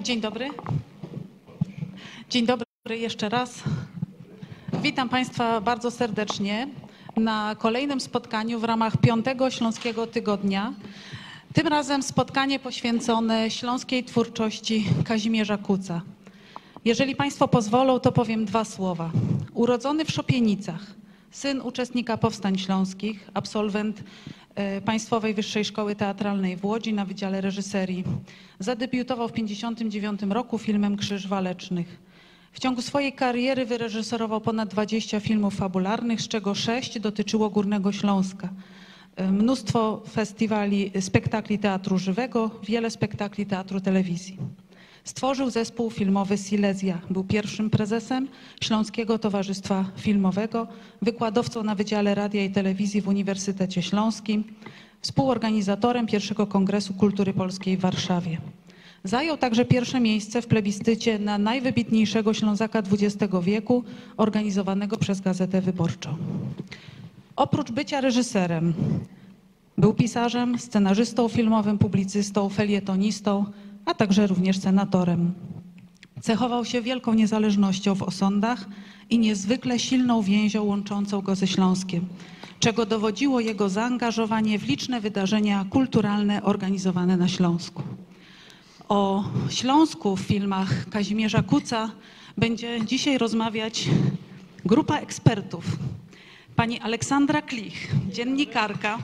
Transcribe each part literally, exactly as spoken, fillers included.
Dzień dobry. Dzień dobry jeszcze raz. Witam Państwa bardzo serdecznie na kolejnym spotkaniu w ramach piątego Śląskiego Tygodnia. Tym razem spotkanie poświęcone śląskiej twórczości Kazimierza Kutza. Jeżeli Państwo pozwolą, to powiem dwa słowa. Urodzony w Szopienicach, syn uczestnika powstań śląskich, absolwent Państwowej Wyższej Szkoły Teatralnej w Łodzi na Wydziale Reżyserii. Zadebiutował w tysiąc dziewięćset pięćdziesiątym dziewiątym roku filmem Krzyż Walecznych. W ciągu swojej kariery wyreżyserował ponad dwadzieścia filmów fabularnych, z czego sześć dotyczyło Górnego Śląska. Mnóstwo festiwali, spektakli teatru żywego, wiele spektakli teatru telewizji. Stworzył zespół filmowy Silesia. Był pierwszym prezesem Śląskiego Towarzystwa Filmowego, wykładowcą na Wydziale Radia i Telewizji w Uniwersytecie Śląskim, współorganizatorem pierwszego Kongresu Kultury Polskiej w Warszawie. Zajął także pierwsze miejsce w plebiscycie na najwybitniejszego Ślązaka dwudziestego wieku, organizowanego przez Gazetę Wyborczą. Oprócz bycia reżyserem, był pisarzem, scenarzystą filmowym, publicystą, felietonistą, a także również senatorem. Cechował się wielką niezależnością w osądach i niezwykle silną więzią łączącą go ze Śląskiem, czego dowodziło jego zaangażowanie w liczne wydarzenia kulturalne organizowane na Śląsku. O Śląsku w filmach Kazimierza Kutza będzie dzisiaj rozmawiać grupa ekspertów. Pani Aleksandra Klich, dziennikarka,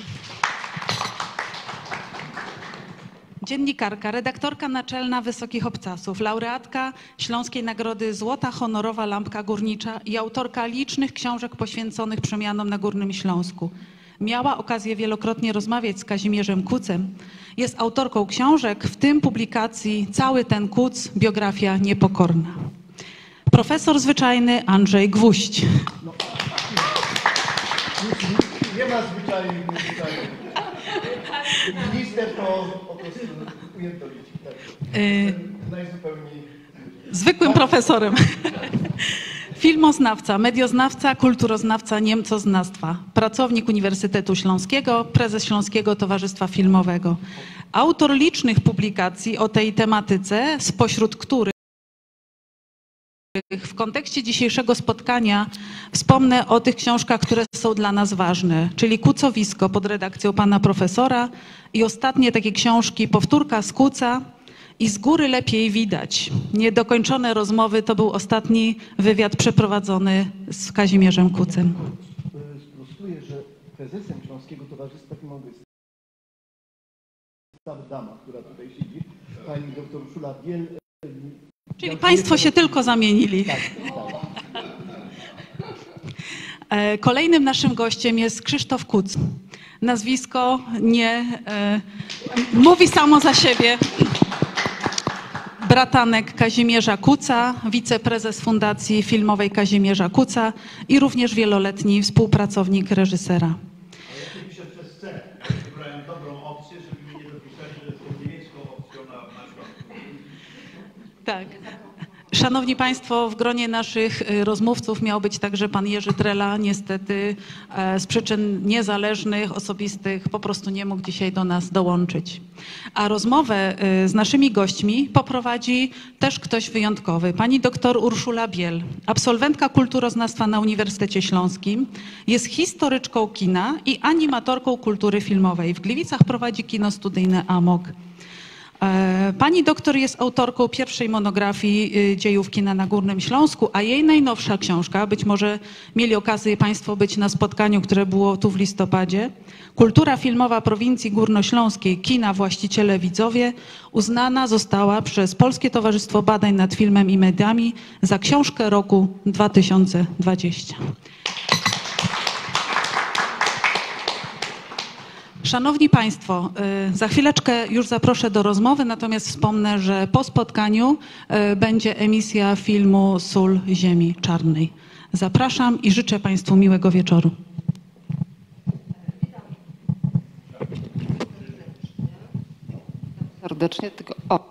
dziennikarka, redaktorka naczelna Wysokich Obcasów, laureatka Śląskiej Nagrody Złota Honorowa Lampka Górnicza i autorka licznych książek poświęconych przemianom na Górnym Śląsku. Miała okazję wielokrotnie rozmawiać z Kazimierzem Kutzem. Jest autorką książek, w tym publikacji Cały ten Kutz, biografia niepokorna. Profesor zwyczajny Andrzej Gwóźdź. No. Nie ma zwyczajnych, niezwyczajnych. Minister to po prostu ujętolici. Tak. Najzupełniej... Zwykłym profesorem. Filmoznawca, medioznawca, kulturoznawca, niemcoznawstwa, pracownik Uniwersytetu Śląskiego, prezes Śląskiego Towarzystwa Filmowego. Autor licznych publikacji o tej tematyce, spośród których w kontekście dzisiejszego spotkania wspomnę o tych książkach, które są dla nas ważne, czyli Kucowisko pod redakcją pana profesora i ostatnie takie książki Powtórka z Kutza i Z góry lepiej widać. Niedokończone rozmowy to był ostatni wywiad przeprowadzony z Kazimierzem Kutzem. Sprostuję, że prezesem Śląskiego Towarzystwa Filmowego jest ta dama, która tutaj siedzi, pani doktor Urszula Biel. Czyli państwo się tylko zamienili. Tak, tak. Kolejnym naszym gościem jest Krzysztof Kutz. Nazwisko nie e, mówi samo za siebie. Bratanek Kazimierza Kutza, wiceprezes Fundacji Filmowej Kazimierza Kutza i również wieloletni współpracownik reżysera. Ale ja się piszę przez C. Wybrałem dobrą opcję, żeby mnie nie dopisali, że jestem niemiecką opcją na, na Śląsku. Tak. Szanowni Państwo, w gronie naszych rozmówców miał być także pan Jerzy Trela. Niestety z przyczyn niezależnych, osobistych po prostu nie mógł dzisiaj do nas dołączyć. A rozmowę z naszymi gośćmi poprowadzi też ktoś wyjątkowy. Pani doktor Urszula Biel, absolwentka kulturoznawstwa na Uniwersytecie Śląskim, jest historyczką kina i animatorką kultury filmowej. W Gliwicach prowadzi kino studyjne Amok. Pani doktor jest autorką pierwszej monografii dziejów kina na Górnym Śląsku, a jej najnowsza książka, być może mieli okazję Państwo być na spotkaniu, które było tu w listopadzie, Kultura filmowa prowincji górnośląskiej, kina, właściciele, widzowie, uznana została przez Polskie Towarzystwo Badań nad Filmem i Mediami za książkę roku dwa tysiące dwudziestego. Szanowni Państwo, za chwileczkę już zaproszę do rozmowy, natomiast wspomnę, że po spotkaniu będzie emisja filmu Sól Ziemi Czarnej. Zapraszam i życzę Państwu miłego wieczoru. Serdecznie, tylko o.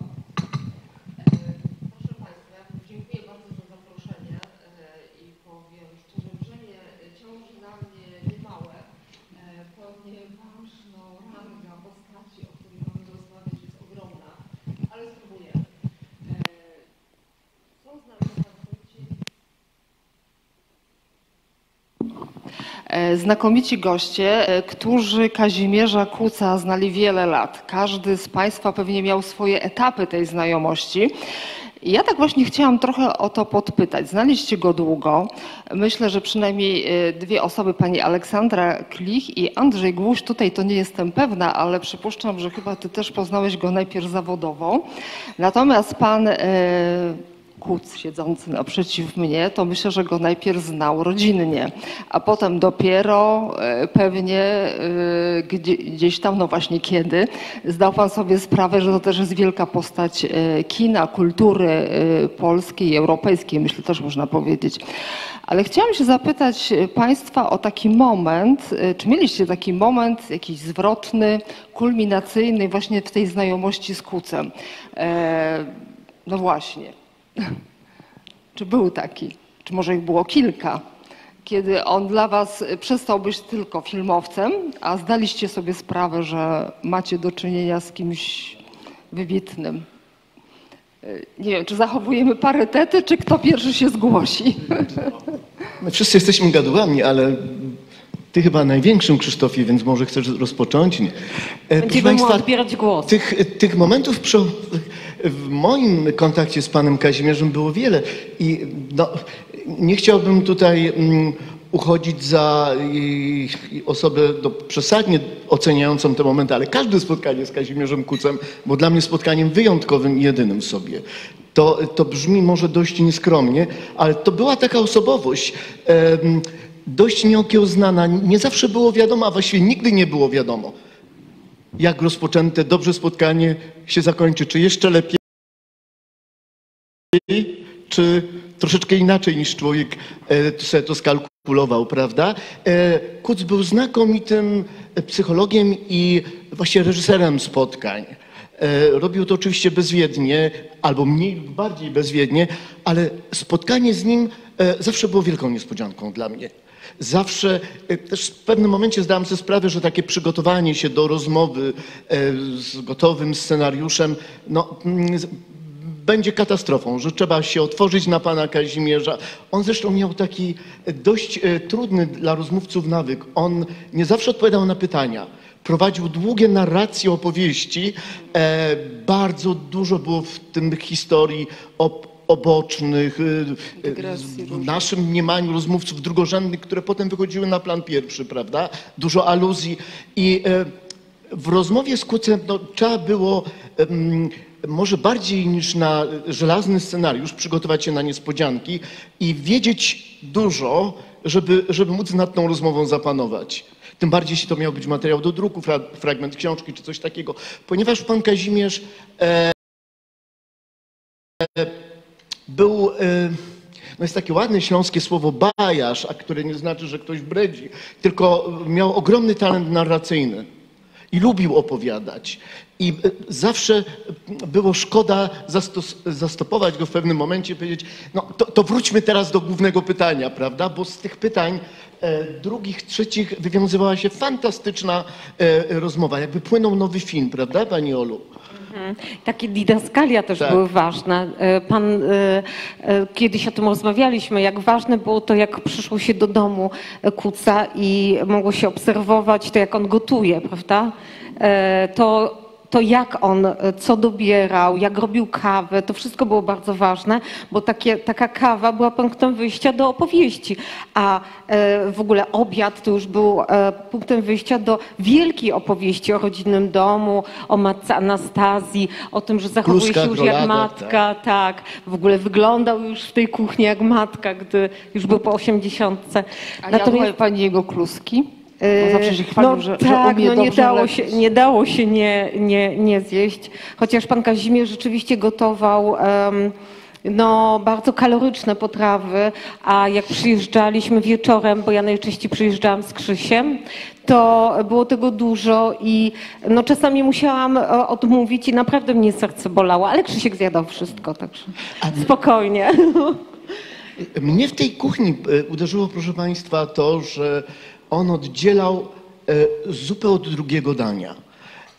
Znakomici goście, którzy Kazimierza Kutza znali wiele lat. Każdy z Państwa pewnie miał swoje etapy tej znajomości. Ja tak właśnie chciałam trochę o to podpytać. Znaliście go długo. Myślę, że przynajmniej dwie osoby, pani Aleksandra Klich i Andrzej Głusz, tutaj to nie jestem pewna, ale przypuszczam, że chyba ty też poznałeś go najpierw zawodowo. Natomiast pan Kutz siedzący naprzeciw mnie, to myślę, że go najpierw znał rodzinnie, a potem dopiero pewnie gdzieś tam, no właśnie kiedy, zdał pan sobie sprawę, że to też jest wielka postać kina, kultury polskiej, europejskiej, myślę też można powiedzieć. Ale chciałam się zapytać Państwa o taki moment, czy mieliście taki moment jakiś zwrotny, kulminacyjny właśnie w tej znajomości z Kutzem? No właśnie. Czy był taki? Czy może ich było kilka? Kiedy on dla was przestał być tylko filmowcem, a zdaliście sobie sprawę, że macie do czynienia z kimś wybitnym. Nie wiem, czy zachowujemy parytety, czy kto pierwszy się zgłosi? My wszyscy jesteśmy gadułami, ale ty chyba największym, Krzysztofie, więc może chcesz rozpocząć? Nie. Będziemy mu odbierać głos. Tych, tych momentów przy, w moim kontakcie z panem Kazimierzem było wiele i no, nie chciałbym tutaj um, uchodzić za i, i osobę no, przesadnie oceniającą te momenty, ale każde spotkanie z Kazimierzem Kutzem było dla mnie spotkaniem wyjątkowym i jedynym w sobie. To, to brzmi może dość nieskromnie, ale to była taka osobowość, um, dość nieokiełznana. Nie zawsze było wiadomo, a właściwie nigdy nie było wiadomo, jak rozpoczęte dobrze spotkanie się zakończy. Czy jeszcze lepiej, czy troszeczkę inaczej niż człowiek sobie to skalkulował, prawda? Kutz był znakomitym psychologiem i właściwie reżyserem spotkań. Robił to oczywiście bezwiednie, albo mniej lub bardziej bezwiednie, ale spotkanie z nim zawsze było wielką niespodzianką dla mnie. Zawsze, też w pewnym momencie zdałem sobie sprawę, że takie przygotowanie się do rozmowy z gotowym scenariuszem, no, będzie katastrofą, że trzeba się otworzyć na pana Kazimierza. On zresztą miał taki dość trudny dla rozmówców nawyk. On nie zawsze odpowiadał na pytania. Prowadził długie narracje opowieści. E, bardzo dużo było w tym historii o obocznych, w naszym mniemaniu rozmówców drugorzędnych, które potem wychodziły na plan pierwszy, prawda? Dużo aluzji. I w rozmowie z Kutzem no, trzeba było może bardziej niż na żelazny scenariusz przygotować się na niespodzianki i wiedzieć dużo, żeby, żeby móc nad tą rozmową zapanować. Tym bardziej, jeśli to miał być materiał do druku, fra fragment książki czy coś takiego. Ponieważ pan Kazimierz e, był, no jest takie ładne śląskie słowo bajarz, a które nie znaczy, że ktoś bredzi, tylko miał ogromny talent narracyjny i lubił opowiadać. I zawsze było szkoda zastopować go w pewnym momencie i powiedzieć, no to, to wróćmy teraz do głównego pytania, prawda? Bo z tych pytań e, drugich, trzecich wywiązywała się fantastyczna e, rozmowa, jakby płynął nowy film, prawda, pani Olu? Takie didaskalia też tak. były ważne. Pan, kiedyś o tym rozmawialiśmy, jak ważne było to, jak przyszło się do domu Kutza i mogło się obserwować to, jak on gotuje, prawda? To to jak on, co dobierał, jak robił kawę, to wszystko było bardzo ważne, bo takie, taka kawa była punktem wyjścia do opowieści, a e, w ogóle obiad to już był e, punktem wyjścia do wielkiej opowieści o rodzinnym domu, o matce Anastazji, o tym, że zachowuje Kluskach, się już jak roladach, matka, tak. tak, w ogóle wyglądał już w tej kuchni jak matka, gdy już był po osiemdziesiątce. A jadła pani jego kluski? Bo zawsze się chwalił, no, że, tak, że umie no nie dobrze dało się, lepić. nie dało się nie, nie, nie zjeść, chociaż pan Kazimierz rzeczywiście gotował um, no, bardzo kaloryczne potrawy, a jak przyjeżdżaliśmy wieczorem, bo ja najczęściej przyjeżdżałam z Krzysiem, to było tego dużo i no, czasami musiałam odmówić i naprawdę mnie serce bolało, ale Krzysiek zjadał wszystko, także spokojnie. Mnie w tej kuchni uderzyło, proszę państwa, to, że on oddzielał zupę od drugiego dania.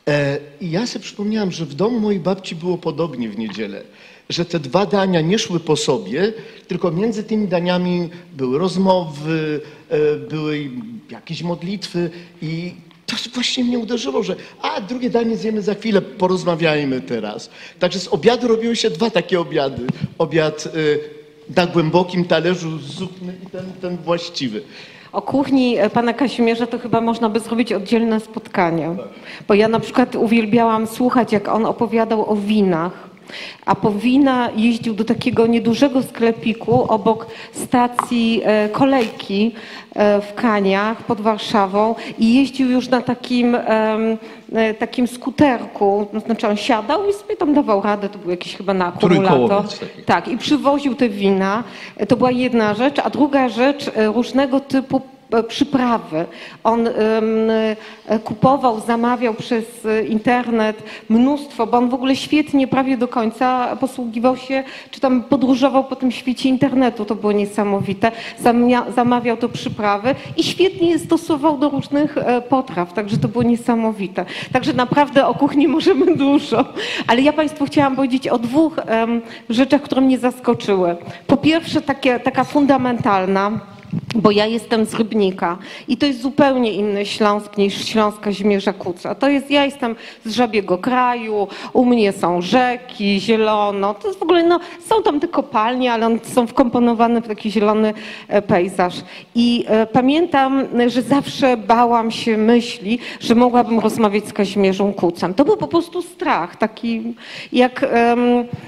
I ja sobie przypomniałem, że w domu mojej babci było podobnie w niedzielę, że te dwa dania nie szły po sobie, tylko między tymi daniami były rozmowy, były jakieś modlitwy i to właśnie mnie uderzyło, że a drugie danie zjemy za chwilę, porozmawiajmy teraz. Także z obiadu robiły się dwa takie obiady. Obiad na głębokim talerzu zupny i ten, ten właściwy. O kuchni pana Kazimierza to chyba można by zrobić oddzielne spotkanie, bo ja na przykład uwielbiałam słuchać, jak on opowiadał o winach, a po wina jeździł do takiego niedużego sklepiku obok stacji kolejki w Kaniach pod Warszawą i jeździł już na takim, takim skuterku, to znaczy on siadał i sobie tam dawał radę, to był jakiś chyba na akumulator. Tak, i przywoził te wina. To była jedna rzecz, a druga rzecz różnego typu przyprawy. On um, kupował, zamawiał przez internet mnóstwo, bo on w ogóle świetnie, prawie do końca posługiwał się, czy tam podróżował po tym świecie internetu, to było niesamowite. Zamia zamawiał to przyprawy i świetnie je stosował do różnych potraw, także to było niesamowite. Także naprawdę o kuchni możemy dużo. Ale ja Państwu chciałam powiedzieć o dwóch um, rzeczach, które mnie zaskoczyły. Po pierwsze takie, taka fundamentalna, bo ja jestem z Rybnika i to jest zupełnie inny Śląsk niż Śląsk Kazimierza Kuca. To jest, ja jestem z Żabiego Kraju, u mnie są rzeki, zielono, to jest w ogóle, no, są tam te kopalnie, ale one są wkomponowane w taki zielony pejzaż. I e, pamiętam, że zawsze bałam się myśli, że mogłabym rozmawiać z Kazimierzem Kucem. To był po prostu strach, taki jak... Um,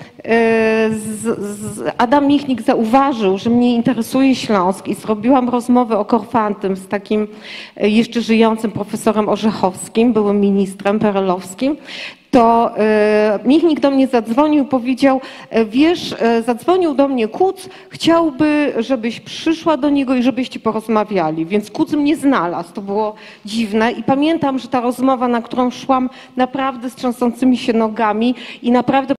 Z, z Adam Michnik zauważył, że mnie interesuje Śląsk i zrobiłam rozmowę o Korfantym z takim jeszcze żyjącym profesorem Orzechowskim, byłym ministrem perelowskim, to Michnik do mnie zadzwonił i powiedział, wiesz, zadzwonił do mnie Kuc, chciałby, żebyś przyszła do niego i żebyście porozmawiali, więc Kuc mnie znalazł, to było dziwne i pamiętam, że ta rozmowa, na którą szłam naprawdę z trzęsącymi się nogami i naprawdę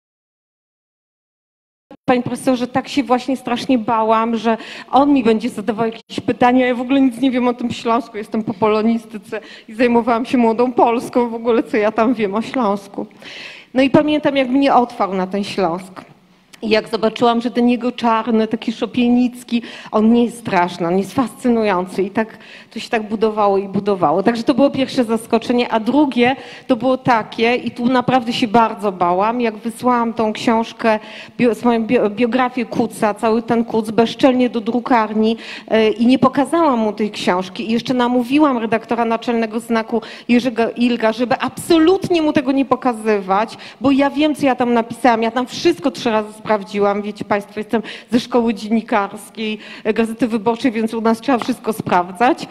Panie profesorze, tak się właśnie strasznie bałam, że on mi będzie zadawał jakieś pytania. Ja w ogóle nic nie wiem o tym Śląsku, jestem po polonistyce i zajmowałam się Młodą Polską, w ogóle co ja tam wiem o Śląsku. No i pamiętam, jak mnie otwarł na ten Śląsk. I jak zobaczyłam, że ten jego czarny, taki szopienicki, on nie jest straszny, on jest fascynujący i tak to się tak budowało i budowało. Także to było pierwsze zaskoczenie, a drugie to było takie i tu naprawdę się bardzo bałam, jak wysłałam tą książkę, bio, swoją biografię Kuca, cały ten Kuc bezczelnie do drukarni yy, i nie pokazałam mu tej książki i jeszcze namówiłam redaktora naczelnego Znaku Jerzego Ilga, żeby absolutnie mu tego nie pokazywać, bo ja wiem, co ja tam napisałam, ja tam wszystko trzy razy sprawdziłam, wiecie Państwo, jestem ze szkoły dziennikarskiej, Gazety Wyborczej, więc u nas trzeba wszystko sprawdzać.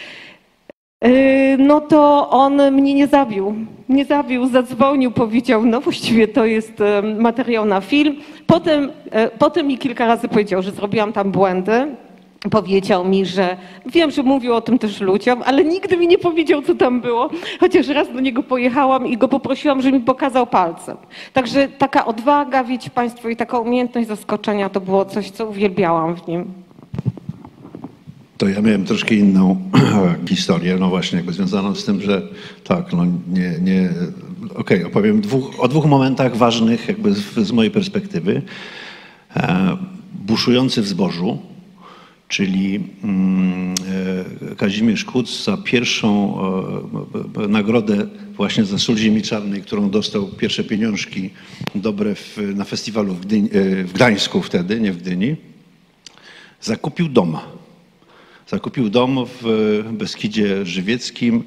No to on mnie nie zabił, nie zabił, zadzwonił, powiedział, no właściwie to jest materiał na film. Potem, potem mi kilka razy powiedział, że zrobiłam tam błędy. Powiedział mi, że wiem, że mówił o tym też ludziom, ale nigdy mi nie powiedział, co tam było. Chociaż raz do niego pojechałam i go poprosiłam, żeby mi pokazał palcem. Także taka odwaga, wiecie Państwo, i taka umiejętność zaskoczenia to było coś, co uwielbiałam w nim. To ja miałem troszkę inną historię, no właśnie jakby związaną z tym, że tak, no nie, nie okej, okay, opowiem dwóch, o dwóch momentach ważnych jakby z, z mojej perspektywy. E, buszujący w zbożu, czyli Kazimierz Kuc za pierwszą nagrodę właśnie za Sól Ziemi Czarnej, którą dostał, pierwsze pieniążki dobre w, na festiwalu w, Gdyni, w Gdańsku wtedy, nie w Gdyni, zakupił dom. Zakupił dom w Beskidzie Żywieckim.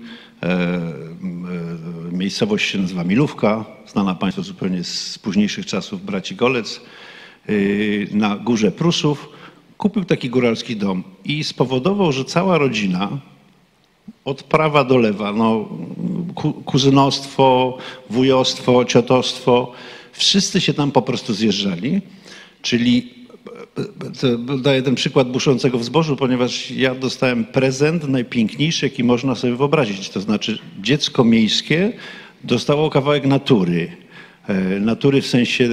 Miejscowość się nazywa Milówka, znana Państwu zupełnie z późniejszych czasów braci Golec, na Górze Prusów. Kupił taki góralski dom i spowodował, że cała rodzina od prawa do lewa, no, ku, kuzynostwo, wujostwo, ciotostwo, wszyscy się tam po prostu zjeżdżali. Czyli daję ten przykład buszącego w zbożu, ponieważ ja dostałem prezent najpiękniejszy, jaki można sobie wyobrazić. To znaczy dziecko miejskie dostało kawałek natury. Natury w sensie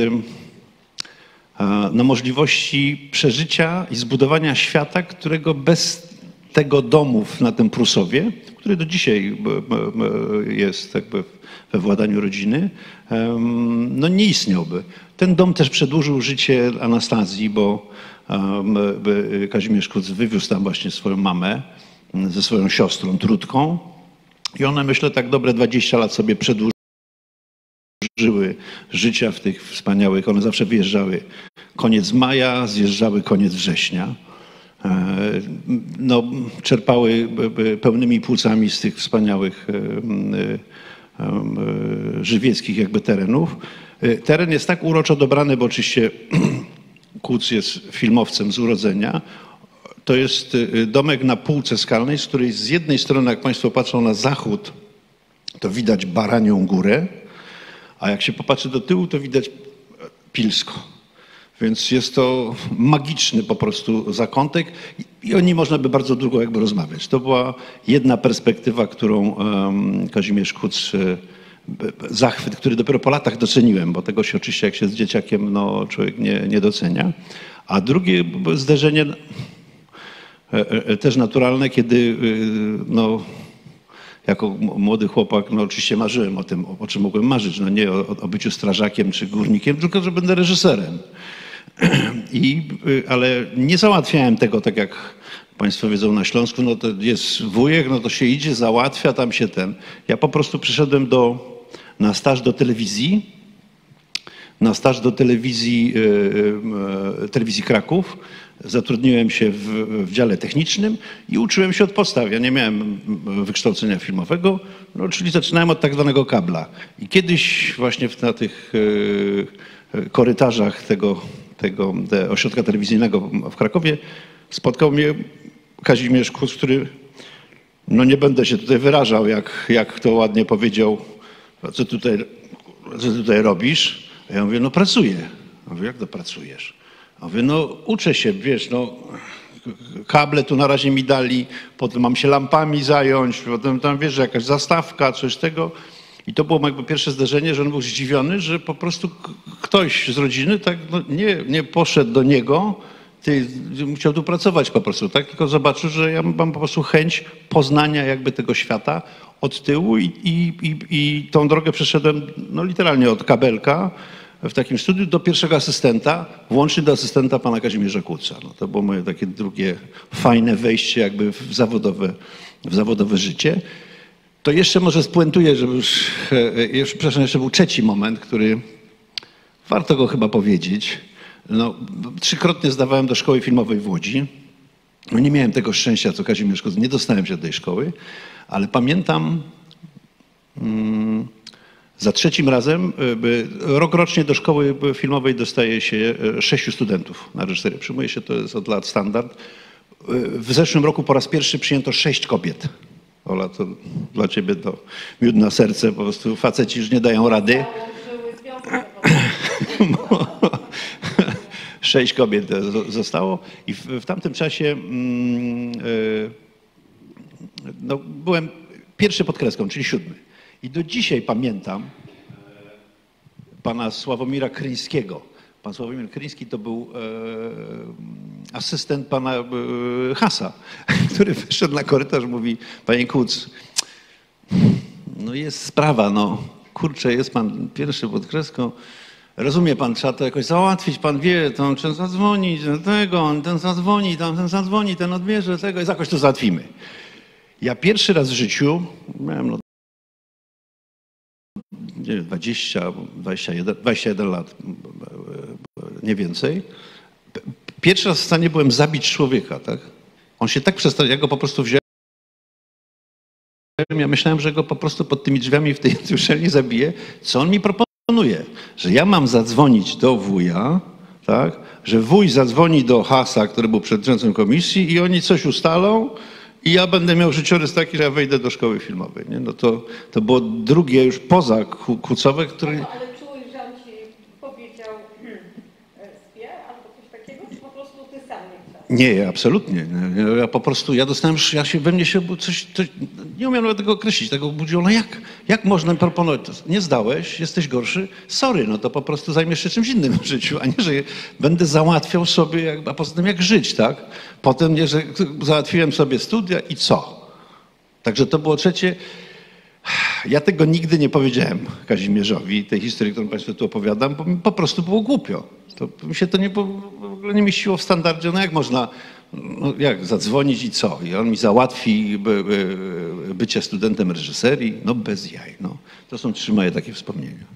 na możliwości przeżycia i zbudowania świata, którego bez tego domu na tym Prusowie, który do dzisiaj jest jakby we władaniu rodziny, no nie istniałby. Ten dom też przedłużył życie Anastazji, bo Kazimierz Kuc wywiózł tam właśnie swoją mamę ze swoją siostrą Trudką i one, myślę, tak dobre dwadzieścia lat sobie przedłużyły życia w tych wspaniałych, one zawsze wyjeżdżały koniec maja, zjeżdżały koniec września. No, czerpały pełnymi płucami z tych wspaniałych żywieckich jakby terenów. Teren jest tak uroczo dobrany, bo oczywiście Kuc jest filmowcem z urodzenia. To jest domek na półce skalnej, z której z jednej strony, jak Państwo patrzą na zachód, to widać Baranią Górę, a jak się popatrzy do tyłu, to widać Pilsko. Więc jest to magiczny po prostu zakątek i o nim można by bardzo długo jakby rozmawiać. To była jedna perspektywa, którą um, Kazimierz Kuc, zachwyt, który dopiero po latach doceniłem, bo tego się oczywiście jak się z dzieciakiem no, człowiek nie, nie docenia. A drugie zderzenie też naturalne, kiedy no, jako młody chłopak, no oczywiście marzyłem o tym, o czym mogłem marzyć, no nie o, o byciu strażakiem czy górnikiem, tylko że będę reżyserem. I, ale nie załatwiałem tego tak jak Państwo wiedzą na Śląsku, no to jest wujek, no to się idzie, załatwia, tam się ten. Ja po prostu przyszedłem do, na staż do telewizji, na staż do telewizji, e, e, telewizji Kraków. Zatrudniłem się w, w dziale technicznym i uczyłem się od podstaw. Ja nie miałem wykształcenia filmowego, no, czyli zaczynałem od tak zwanego kabla. I kiedyś właśnie w, na tych e, korytarzach tego, tego te ośrodka telewizyjnego w Krakowie spotkał mnie Kazimierz Kuc, który, no nie będę się tutaj wyrażał, jak, jak to ładnie powiedział, co tutaj, co tutaj robisz? A ja mówię, no pracuję. Ja mówię, jak to pracujesz? Ja mówię, no uczę się, wiesz, no kable tu na razie mi dali, potem mam się lampami zająć, potem tam, wiesz, jakaś zastawka, coś tego. I to było jakby pierwsze zdarzenie, że on był zdziwiony, że po prostu ktoś z rodziny tak no, nie, nie poszedł do niego, ty chciał tu pracować po prostu, tak? Tylko zobaczył, że ja mam po prostu chęć poznania jakby tego świata od tyłu i, i, i, i tą drogę przeszedłem no literalnie od kabelka w takim studiu do pierwszego asystenta, włącznie do asystenta pana Kazimierza Kuca. No, to było moje takie drugie fajne wejście jakby w zawodowe, w zawodowe życie. To jeszcze może spuentuję, że już, już przepraszam, jeszcze był trzeci moment, który warto go chyba powiedzieć. No, trzykrotnie zdawałem do szkoły filmowej w Łodzi. No, nie miałem tego szczęścia, co Kazimierz Kuc, nie dostałem się do tej szkoły, ale pamiętam mm, za trzecim razem, by, rok rocznie do szkoły filmowej dostaje się sześciu studentów na reżyserię. Przyjmuje się, to jest od lat standard. W zeszłym roku po raz pierwszy przyjęto sześć kobiet. Ola, to dla ciebie to miód na serce, po prostu faceci już nie dają rady. Sześć kobiet zostało i w, w tamtym czasie mm, y, no, byłem pierwszy pod kreską, czyli siódmy. I do dzisiaj pamiętam pana Sławomira Kryńskiego. Pan Sławomir Kryński to był e, asystent pana e, Hasa, który wyszedł na korytarz i mówi, panie Kuc, no jest sprawa, no kurczę, jest pan pierwszy pod kreską, rozumie pan, trzeba to jakoś załatwić, pan wie, to on trzeba zadzwonić do tego, on ten zadzwoni, tam ten zadzwoni, ten odbierze tego i jakoś to załatwimy. Ja pierwszy raz w życiu, miałem no, nie wiem, dwadzieścia, dwadzieścia jeden, dwadzieścia jeden lat, nie więcej. Pierwszy raz w stanie byłem zabić człowieka, tak? On się tak przestał, ja go po prostu wziąłem, ja myślałem, że go po prostu pod tymi drzwiami w tej uczelni zabiję. Co on mi proponuje? Że ja mam zadzwonić do wuja, tak? Że wuj zadzwoni do Hasa, który był przewodniczącym komisji i oni coś ustalą, i ja będę miał życiorys taki, że ja wejdę do szkoły filmowej. Nie? No to, to było drugie już poza Kucowe, które... Ale czułeś, że on ci powiedział spie albo coś takiego, czy po prostu ty sam nie chciałeś? Nie, absolutnie. Ja po prostu, ja dostałem, ja się, we mnie się coś, coś nie umiem nawet tego określić, tego budziło, no jak, jak można proponować? Nie zdałeś, jesteś gorszy, sorry, no to po prostu zajmiesz się czymś innym w życiu, a nie, że będę załatwiał sobie, jak, a poza tym jak żyć, tak? Potem, nie, że załatwiłem sobie studia i co? Także to było trzecie. Ja tego nigdy nie powiedziałem Kazimierzowi, tej historii, którą Państwu tu opowiadam, bo mi po prostu było głupio. To mi się to nie, w ogóle nie mieściło w standardzie. No jak można, no jak zadzwonić i co? I on mi załatwi by, by, bycie studentem reżyserii? No bez jaj. No. To są trzy moje takie wspomnienia.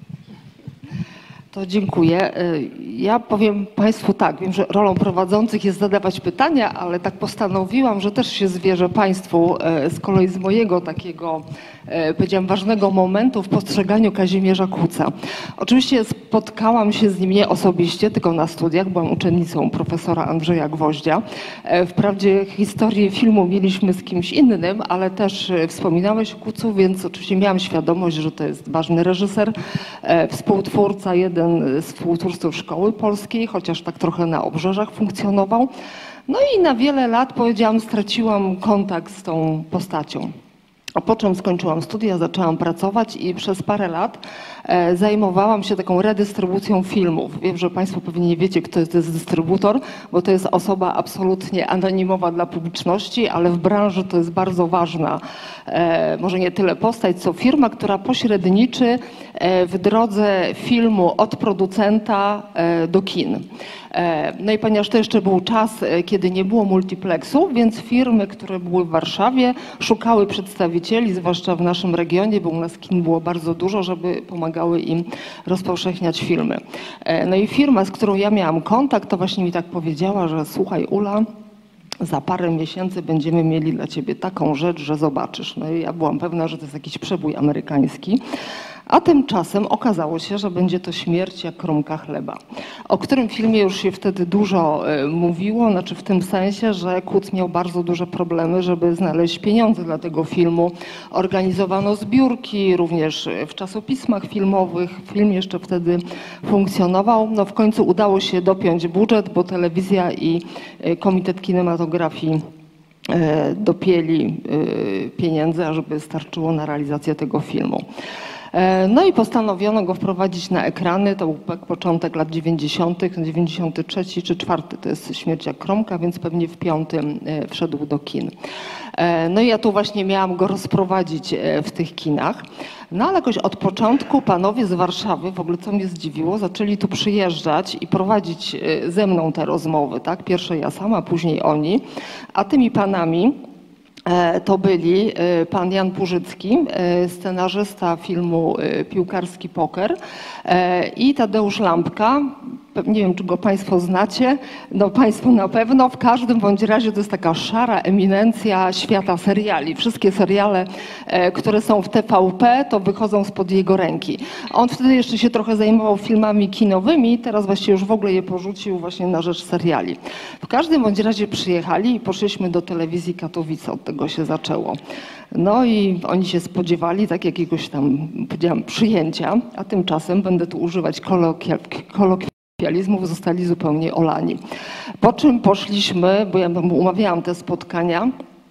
To dziękuję. Ja powiem Państwu tak, wiem, że rolą prowadzących jest zadawać pytania, ale tak postanowiłam, że też się zwierzę Państwu z kolei z mojego takiego, powiedziałam, ważnego momentu w postrzeganiu Kazimierza Kłóca. Oczywiście spotkałam się z nim nie osobiście, tylko na studiach. Byłam uczennicą profesora Andrzeja Gwoździa. Wprawdzie historię filmu mieliśmy z kimś innym, ale też wspominałeś o Kłócu, więc oczywiście miałam świadomość, że to jest ważny reżyser, współtwórca, jeden z współtwórców Szkoły Polskiej, chociaż tak trochę na obrzeżach funkcjonował. No i na wiele lat, powiedziałam, straciłam kontakt z tą postacią. A po czym skończyłam studia, zaczęłam pracować i przez parę lat e, zajmowałam się taką redystrybucją filmów. Wiem, że Państwo pewnie nie wiecie, kto jest, to jest dystrybutor, bo to jest osoba absolutnie anonimowa dla publiczności, ale w branży to jest bardzo ważna, e, może nie tyle postać, co firma, która pośredniczy e, w drodze filmu od producenta e, do kin. No i ponieważ to jeszcze był czas, kiedy nie było multiplexu, więc firmy, które były w Warszawie, szukały przedstawicieli, zwłaszcza w naszym regionie, bo u nas kin było bardzo dużo, żeby pomagały im rozpowszechniać filmy. No i firma, z którą ja miałam kontakt, to właśnie mi tak powiedziała, że słuchaj Ula, za parę miesięcy będziemy mieli dla ciebie taką rzecz, że zobaczysz. No i ja byłam pewna, że to jest jakiś przebój amerykański. A tymczasem okazało się, że będzie to Śmierć jak kromka chleba, o którym filmie już się wtedy dużo y, mówiło, znaczy w tym sensie, że Kłóc miał bardzo duże problemy, żeby znaleźć pieniądze dla tego filmu. Organizowano zbiórki, również w czasopismach filmowych. Film jeszcze wtedy funkcjonował. No w końcu udało się dopiąć budżet, bo telewizja i y, Komitet Kinematografii y, dopięli y, pieniędzy, ażeby starczyło na realizację tego filmu. No i postanowiono go wprowadzić na ekrany, to był początek lat dziewięćdziesiątych, dziewięćdziesiąty trzeci czy czwarty, to jest Śmierć jak kromka, więc pewnie w piątym wszedł do kin. No i ja tu właśnie miałam go rozprowadzić w tych kinach. No ale jakoś od początku panowie z Warszawy, w ogóle co mnie zdziwiło, zaczęli tu przyjeżdżać i prowadzić ze mną te rozmowy, tak? Pierwsze ja sama, później oni, a tymi panami to byli pan Jan Purzycki, scenarzysta filmu Piłkarski Poker i Tadeusz Lampka. Nie wiem, czy go Państwo znacie, no Państwo na pewno. W każdym bądź razie to jest taka szara eminencja świata seriali. Wszystkie seriale, które są w T V P, to wychodzą spod jego ręki. On wtedy jeszcze się trochę zajmował filmami kinowymi, teraz właściwie już w ogóle je porzucił właśnie na rzecz seriali. W każdym bądź razie przyjechali i poszliśmy do telewizji Katowice, od tego się zaczęło. No i oni się spodziewali tak jakiegoś tam, powiedziałam, przyjęcia, a tymczasem będę tu używać kolokwial, kolokwializmów, zostali zupełnie olani. Po czym poszliśmy, bo ja umawiałam te spotkania,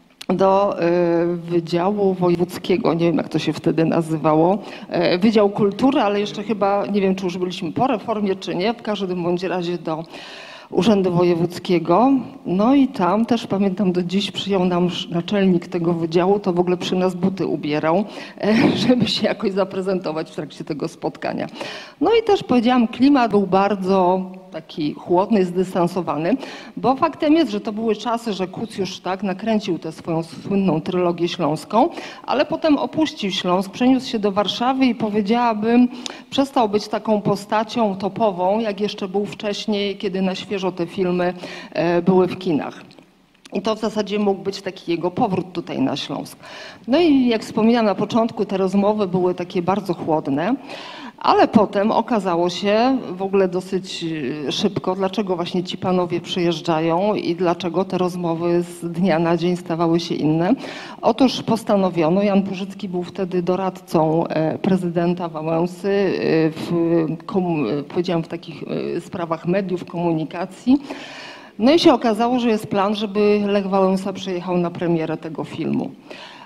do y, Wydziału Wojewódzkiego, nie wiem jak to się wtedy nazywało, y, Wydział Kultury, ale jeszcze chyba, nie wiem czy już byliśmy po reformie czy nie, w każdym bądź razie do Urzędu Wojewódzkiego. No i tam też pamiętam do dziś przyjął nam naczelnik tego wydziału, to w ogóle przy nas buty ubierał, żeby się jakoś zaprezentować w trakcie tego spotkania. No i też powiedziałam, klimat był bardzo taki chłodny, zdystansowany, bo faktem jest, że to były czasy, że Kłóc już tak nakręcił tę swoją słynną trylogię śląską, ale potem opuścił Śląsk, przeniósł się do Warszawy i powiedziałabym, przestał być taką postacią topową, jak jeszcze był wcześniej, kiedy na świeżo te filmy były w kinach. I to w zasadzie mógł być taki jego powrót tutaj na Śląsk. No i jak wspominałam na początku, te rozmowy były takie bardzo chłodne. Ale potem okazało się w ogóle dosyć szybko, dlaczego właśnie ci panowie przyjeżdżają i dlaczego te rozmowy z dnia na dzień stawały się inne. Otóż postanowiono, Jan Purzycki był wtedy doradcą prezydenta Wałęsy w, powiedziałam, w takich sprawach mediów, komunikacji. No i się okazało, że jest plan, żeby Lech Wałęsa przyjechał na premierę tego filmu.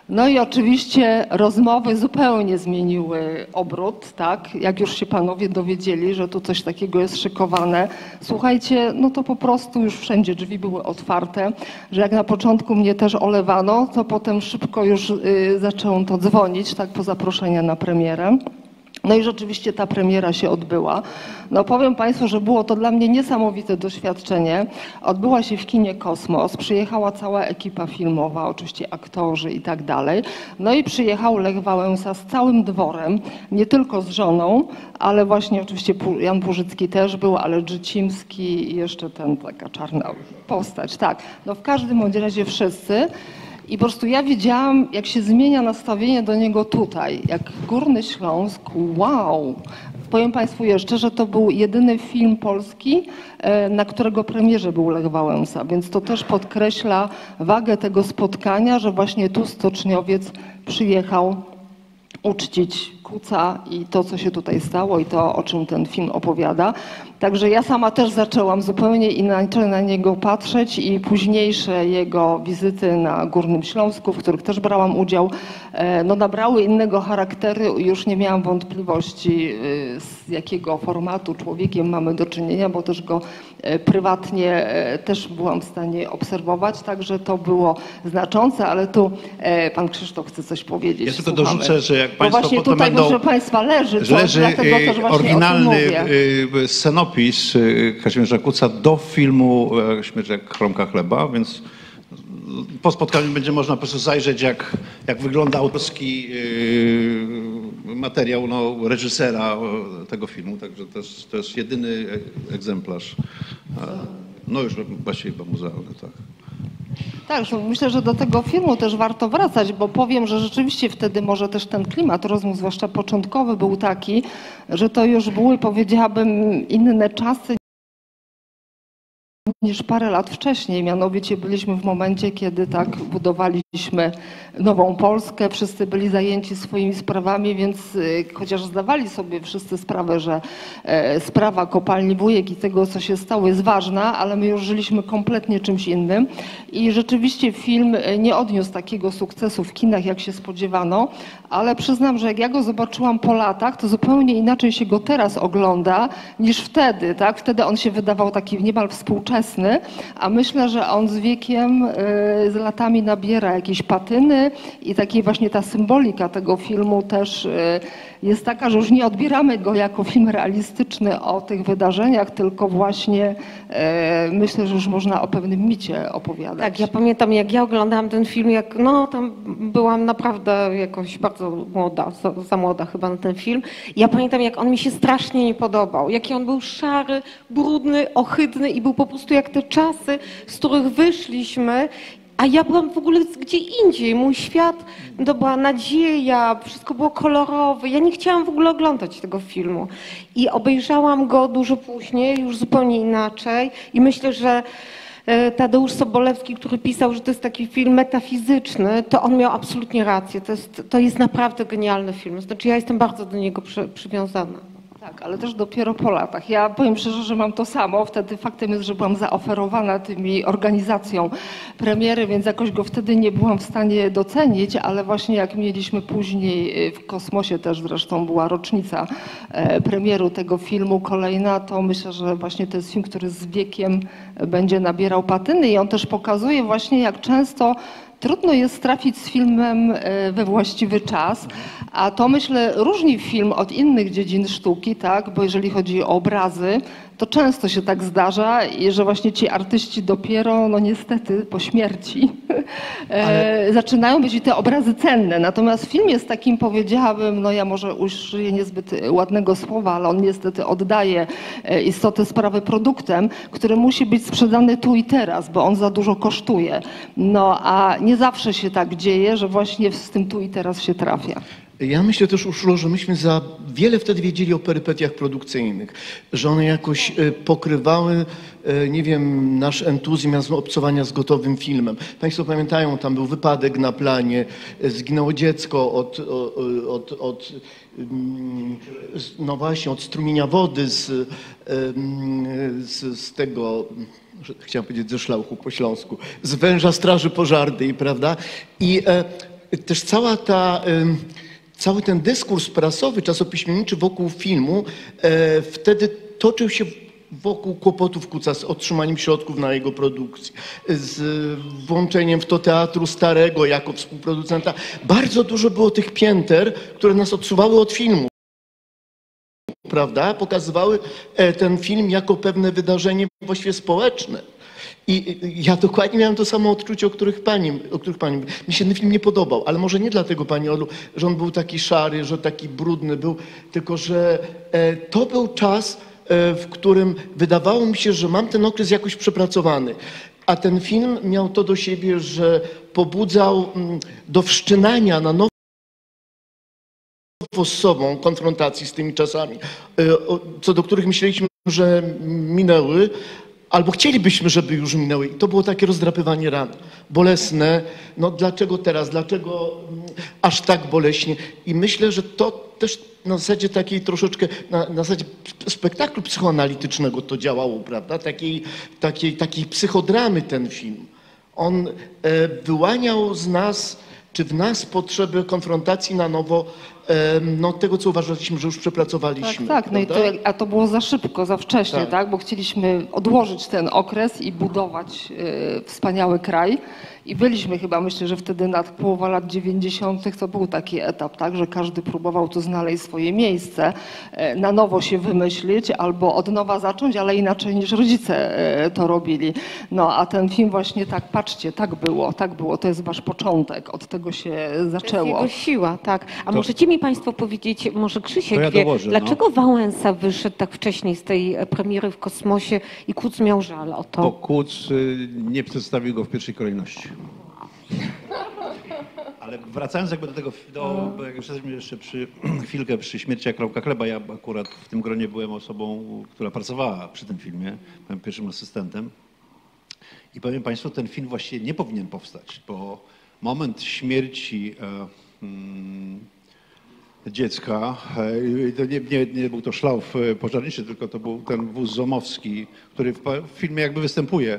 No i oczywiście rozmowy zupełnie zmieniły obrót, tak? Jak już się panowie dowiedzieli, że tu coś takiego jest szykowane. Słuchajcie, no to po prostu już wszędzie drzwi były otwarte, że jak na początku mnie też olewano, to potem szybko już y, zaczęło to dzwonić, tak, po zaproszenia na premierę. No i rzeczywiście ta premiera się odbyła. No powiem Państwu, że było to dla mnie niesamowite doświadczenie. Odbyła się w kinie Kosmos, przyjechała cała ekipa filmowa, oczywiście aktorzy i tak dalej. No i przyjechał Lech Wałęsa z całym dworem, nie tylko z żoną, ale właśnie oczywiście Jan Purzycki też był, ale Grzycimski i jeszcze ten, taka czarna postać. Tak, no w każdym bądź razie wszyscy. I po prostu ja widziałam, jak się zmienia nastawienie do niego tutaj, jak Górny Śląsk, wow! Powiem Państwu jeszcze, że to był jedyny film polski, na którego premierze był Lech Wałęsa, więc to też podkreśla wagę tego spotkania, że właśnie tu stoczniowiec przyjechał uczcić Kuca i to, co się tutaj stało i to, o czym ten film opowiada. Także ja sama też zaczęłam zupełnie inaczej na niego patrzeć i późniejsze jego wizyty na Górnym Śląsku, w których też brałam udział, no nabrały innego charakteru i już nie miałam wątpliwości, z jakiego formatu człowiekiem mamy do czynienia, bo też go prywatnie też byłam w stanie obserwować, także to było znaczące, ale tu pan Krzysztof chce coś powiedzieć. Ja tylko Słuchamy. dorzucę, że jak Państwo bo właśnie potem tutaj, będą... proszę Państwa, leży, to, leży dlatego też właśnie oryginalny o tym mówię. scenopis Kazimierza Kuca do filmu Śmierć jak kromka chleba, więc po spotkaniu będzie można po prostu zajrzeć, jak, jak wygląda autorski yy, materiał no, reżysera tego filmu, także to jest, to jest jedyny egzemplarz, no już właściwie chyba muzealny, tak. Tak, myślę, że do tego filmu też warto wracać, bo powiem, że rzeczywiście wtedy może też ten klimat rozmów, zwłaszcza początkowy, był taki, że to już były, powiedziałabym, inne czasy niż parę lat wcześniej. Mianowicie byliśmy w momencie, kiedy tak budowaliśmy nową Polskę, wszyscy byli zajęci swoimi sprawami, więc y, chociaż zdawali sobie wszyscy sprawę, że e, sprawa kopalni Wujek i tego, co się stało, jest ważna, ale my już żyliśmy kompletnie czymś innym i rzeczywiście film nie odniósł takiego sukcesu w kinach, jak się spodziewano, ale przyznam, że jak ja go zobaczyłam po latach, to zupełnie inaczej się go teraz ogląda niż wtedy, tak? Wtedy on się wydawał taki niemal współczesny, a myślę, że on z wiekiem, z latami nabiera jakieś patyny i takiej właśnie ta symbolika tego filmu też jest taka, że już nie odbieramy go jako film realistyczny o tych wydarzeniach, tylko właśnie myślę, że już można o pewnym micie opowiadać. Tak, ja pamiętam, jak ja oglądałam ten film, jak no tam byłam naprawdę jakoś bardzo młoda, za, za młoda chyba na ten film. Ja pamiętam, jak on mi się strasznie nie podobał, jaki on był szary, brudny, ohydny i był po prostu jak te czasy, z których wyszliśmy, a ja byłam w ogóle gdzie indziej. Mój świat to była nadzieja, wszystko było kolorowe. Ja nie chciałam w ogóle oglądać tego filmu. I obejrzałam go dużo później, już zupełnie inaczej. I myślę, że Tadeusz Sobolewski, który pisał, że to jest taki film metafizyczny, to on miał absolutnie rację. To jest, to jest naprawdę genialny film. Znaczy ja jestem bardzo do niego przy, przywiązana. Tak, ale też dopiero po latach. Ja powiem szczerze, że mam to samo. Wtedy faktem jest, że byłam zaoferowana tymi organizacją premiery, więc jakoś go wtedy nie byłam w stanie docenić, ale właśnie jak mieliśmy później w Kosmosie też zresztą była rocznica premieru tego filmu kolejna, to myślę, że właśnie to jest film, który z wiekiem będzie nabierał patyny i on też pokazuje właśnie, jak często trudno jest trafić z filmem we właściwy czas, a to myślę różni film od innych dziedzin sztuki, tak? Bo jeżeli chodzi o obrazy, to często się tak zdarza i że właśnie ci artyści dopiero, no niestety, po śmierci Ale... zaczynają być te obrazy cenne. Natomiast film jest takim, powiedziałabym, no ja może użyję niezbyt ładnego słowa, ale on niestety oddaje istotę sprawy produktem, który musi być sprzedany tu i teraz, bo on za dużo kosztuje. No a nie zawsze się tak dzieje, że właśnie z tym tu i teraz się trafia. Ja myślę też, Urszulo, że myśmy za wiele wtedy wiedzieli o perypetiach produkcyjnych, że one jakoś pokrywały, nie wiem, nasz entuzjazm obcowania z gotowym filmem. Państwo pamiętają, tam był wypadek na planie, zginęło dziecko od, od, od, od no właśnie, od strumienia wody z, z, z tego... Chciałem powiedzieć ze szlauchu po śląsku, z węża straży pożarnej, prawda? I e, też cała ta, cały ten dyskurs prasowy, czasopiśmienniczy wokół filmu wtedy toczył się wokół kłopotów Kuca z otrzymaniem środków na jego produkcję, z włączeniem w to Teatru Starego jako współproducenta. Bardzo dużo było tych pięter, które nas odsuwały od filmu, prawda? Pokazywały ten film jako pewne wydarzenie właściwie społeczne. I ja dokładnie miałem to samo odczucie, o których pani, o których pani mówi. Mi się ten film nie podobał, ale może nie dlatego, pani Olu, że on był taki szary, że taki brudny był, tylko że to był czas, w którym wydawało mi się, że mam ten okres jakoś przepracowany. A ten film miał to do siebie, że pobudzał do wszczynania na nowo z sobą konfrontacji z tymi czasami, co do których myśleliśmy, że minęły, albo chcielibyśmy, żeby już minęły. I to było takie rozdrapywanie ran, bolesne. No dlaczego teraz? Dlaczego aż tak boleśnie? I myślę, że to też na zasadzie takiej troszeczkę, na, na zasadzie spektaklu psychoanalitycznego to działało, prawda? Takiej, takiej, takiej psychodramy ten film. On e, wyłaniał z nas, czy w nas potrzeby konfrontacji na nowo, e, no tego, co uważaliśmy, że już przepracowaliśmy. Tak, tak. No i to, a to było za szybko, za wcześnie, tak. Tak. Bo chcieliśmy odłożyć ten okres i budować y, wspaniały kraj. I byliśmy chyba, myślę, że wtedy nad połowa lat dziewięćdziesiątych to był taki etap, tak, że każdy próbował tu znaleźć swoje miejsce, na nowo się wymyślić albo od nowa zacząć, ale inaczej niż rodzice to robili. No a ten film właśnie tak, patrzcie, tak było, tak było, to jest wasz początek, od tego się zaczęło. To jest jego siła, tak. A To- możecie mi państwo powiedzieć, może Krzysiek To ja wie, dołożę, no. dlaczego Wałęsa wyszedł tak wcześniej z tej premiery w kosmosie i Kuc miał żal o to? Bo Kuc y, nie przedstawił go w pierwszej kolejności. Ale wracając jakby do tego, do, bo jak już jesteśmy jeszcze przy chwilkę przy śmierci jak kromka chleba, ja akurat w tym gronie byłem osobą, która pracowała przy tym filmie, byłem pierwszym asystentem. I powiem państwu, ten film właściwie nie powinien powstać, bo moment śmierci e, mm, dziecka, e, to nie, nie, nie był to szlauf e, pożarniczy, tylko to był ten wóz zomowski, który w, pa- w filmie jakby występuje.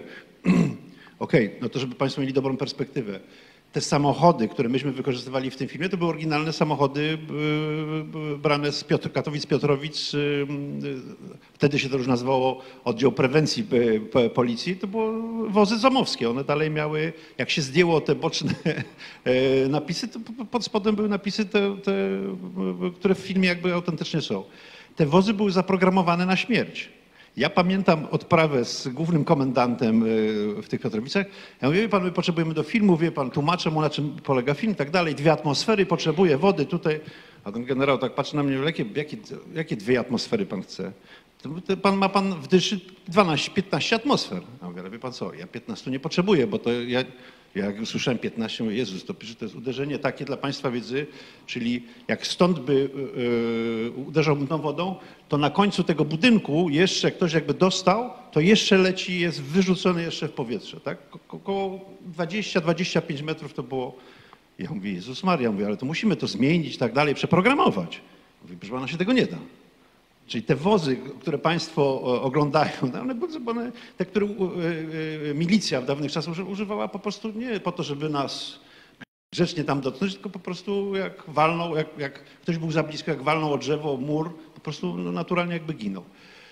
Okej, no to żeby państwo mieli dobrą perspektywę. Te samochody, które myśmy wykorzystywali w tym filmie, to były oryginalne samochody y, y, brane z Piotr, Katowic, Piotrowic. Y, y, wtedy się to już nazywało Oddział Prewencji y, p- Policji. To były wozy zomowskie. One dalej miały, jak się zdjęło te boczne y, napisy, to p- pod spodem były napisy, te, te, y, które w filmie jakby autentycznie są. Te wozy były zaprogramowane na śmierć. Ja pamiętam odprawę z głównym komendantem y, w tych Piotrowicach. Ja mówię, wie pan, my potrzebujemy do filmu, wie pan, tłumaczę mu, na czym polega film i tak dalej. Dwie atmosfery, potrzebuję wody tutaj. A ten generał tak patrzy na mnie, jakie, jakie, jakie dwie atmosfery pan chce? To, to pan ma pan w dyszy dwanaście piętnaście atmosfer. Ja mówię, ale wie pan co, ja piętnastu nie potrzebuję, bo to ja... Ja jak usłyszałem piętnaście, mówię, Jezus, to pisze, to jest uderzenie takie dla państwa wiedzy, czyli jak stąd by yy, uderzałbym tą wodą, to na końcu tego budynku jeszcze ktoś jakby dostał, to jeszcze leci, jest wyrzucony jeszcze w powietrze, tak? Ko- Około dwadzieścia dwadzieścia pięć metrów to było. Ja mówię, Jezus Maria, mówię, ale to musimy to zmienić i tak dalej, przeprogramować. Mówię, proszę pana, się tego nie da. Czyli te wozy, które państwo oglądają, no one, one, te, które milicja w dawnych czasach używała po prostu nie po to, żeby nas grzecznie tam dotknąć, tylko po prostu jak walnął, jak, jak ktoś był za blisko, jak walnął o drzewo, o mur, po prostu no, naturalnie jakby ginął.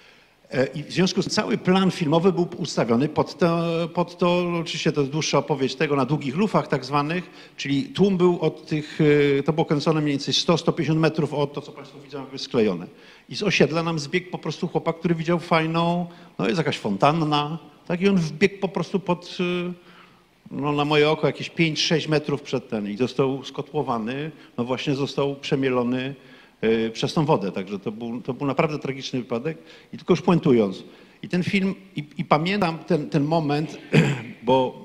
I w związku z tym cały plan filmowy był ustawiony pod to, pod to, oczywiście to jest dłuższa opowieść tego, na długich lufach tak zwanych, czyli tłum był od tych, to było kręcone mniej więcej sto do stu pięćdziesięciu metrów od to, co państwo widzą, jakby sklejone. I z osiedla nam zbiegł po prostu chłopak, który widział fajną, no jest jakaś fontanna, tak i on wbiegł po prostu pod, no na moje oko jakieś pięć sześć metrów przed ten i został skotłowany, no właśnie został przemielony przez tą wodę, także to był, to był naprawdę tragiczny wypadek. I tylko już puentując, i ten film, i, i pamiętam ten, ten moment, bo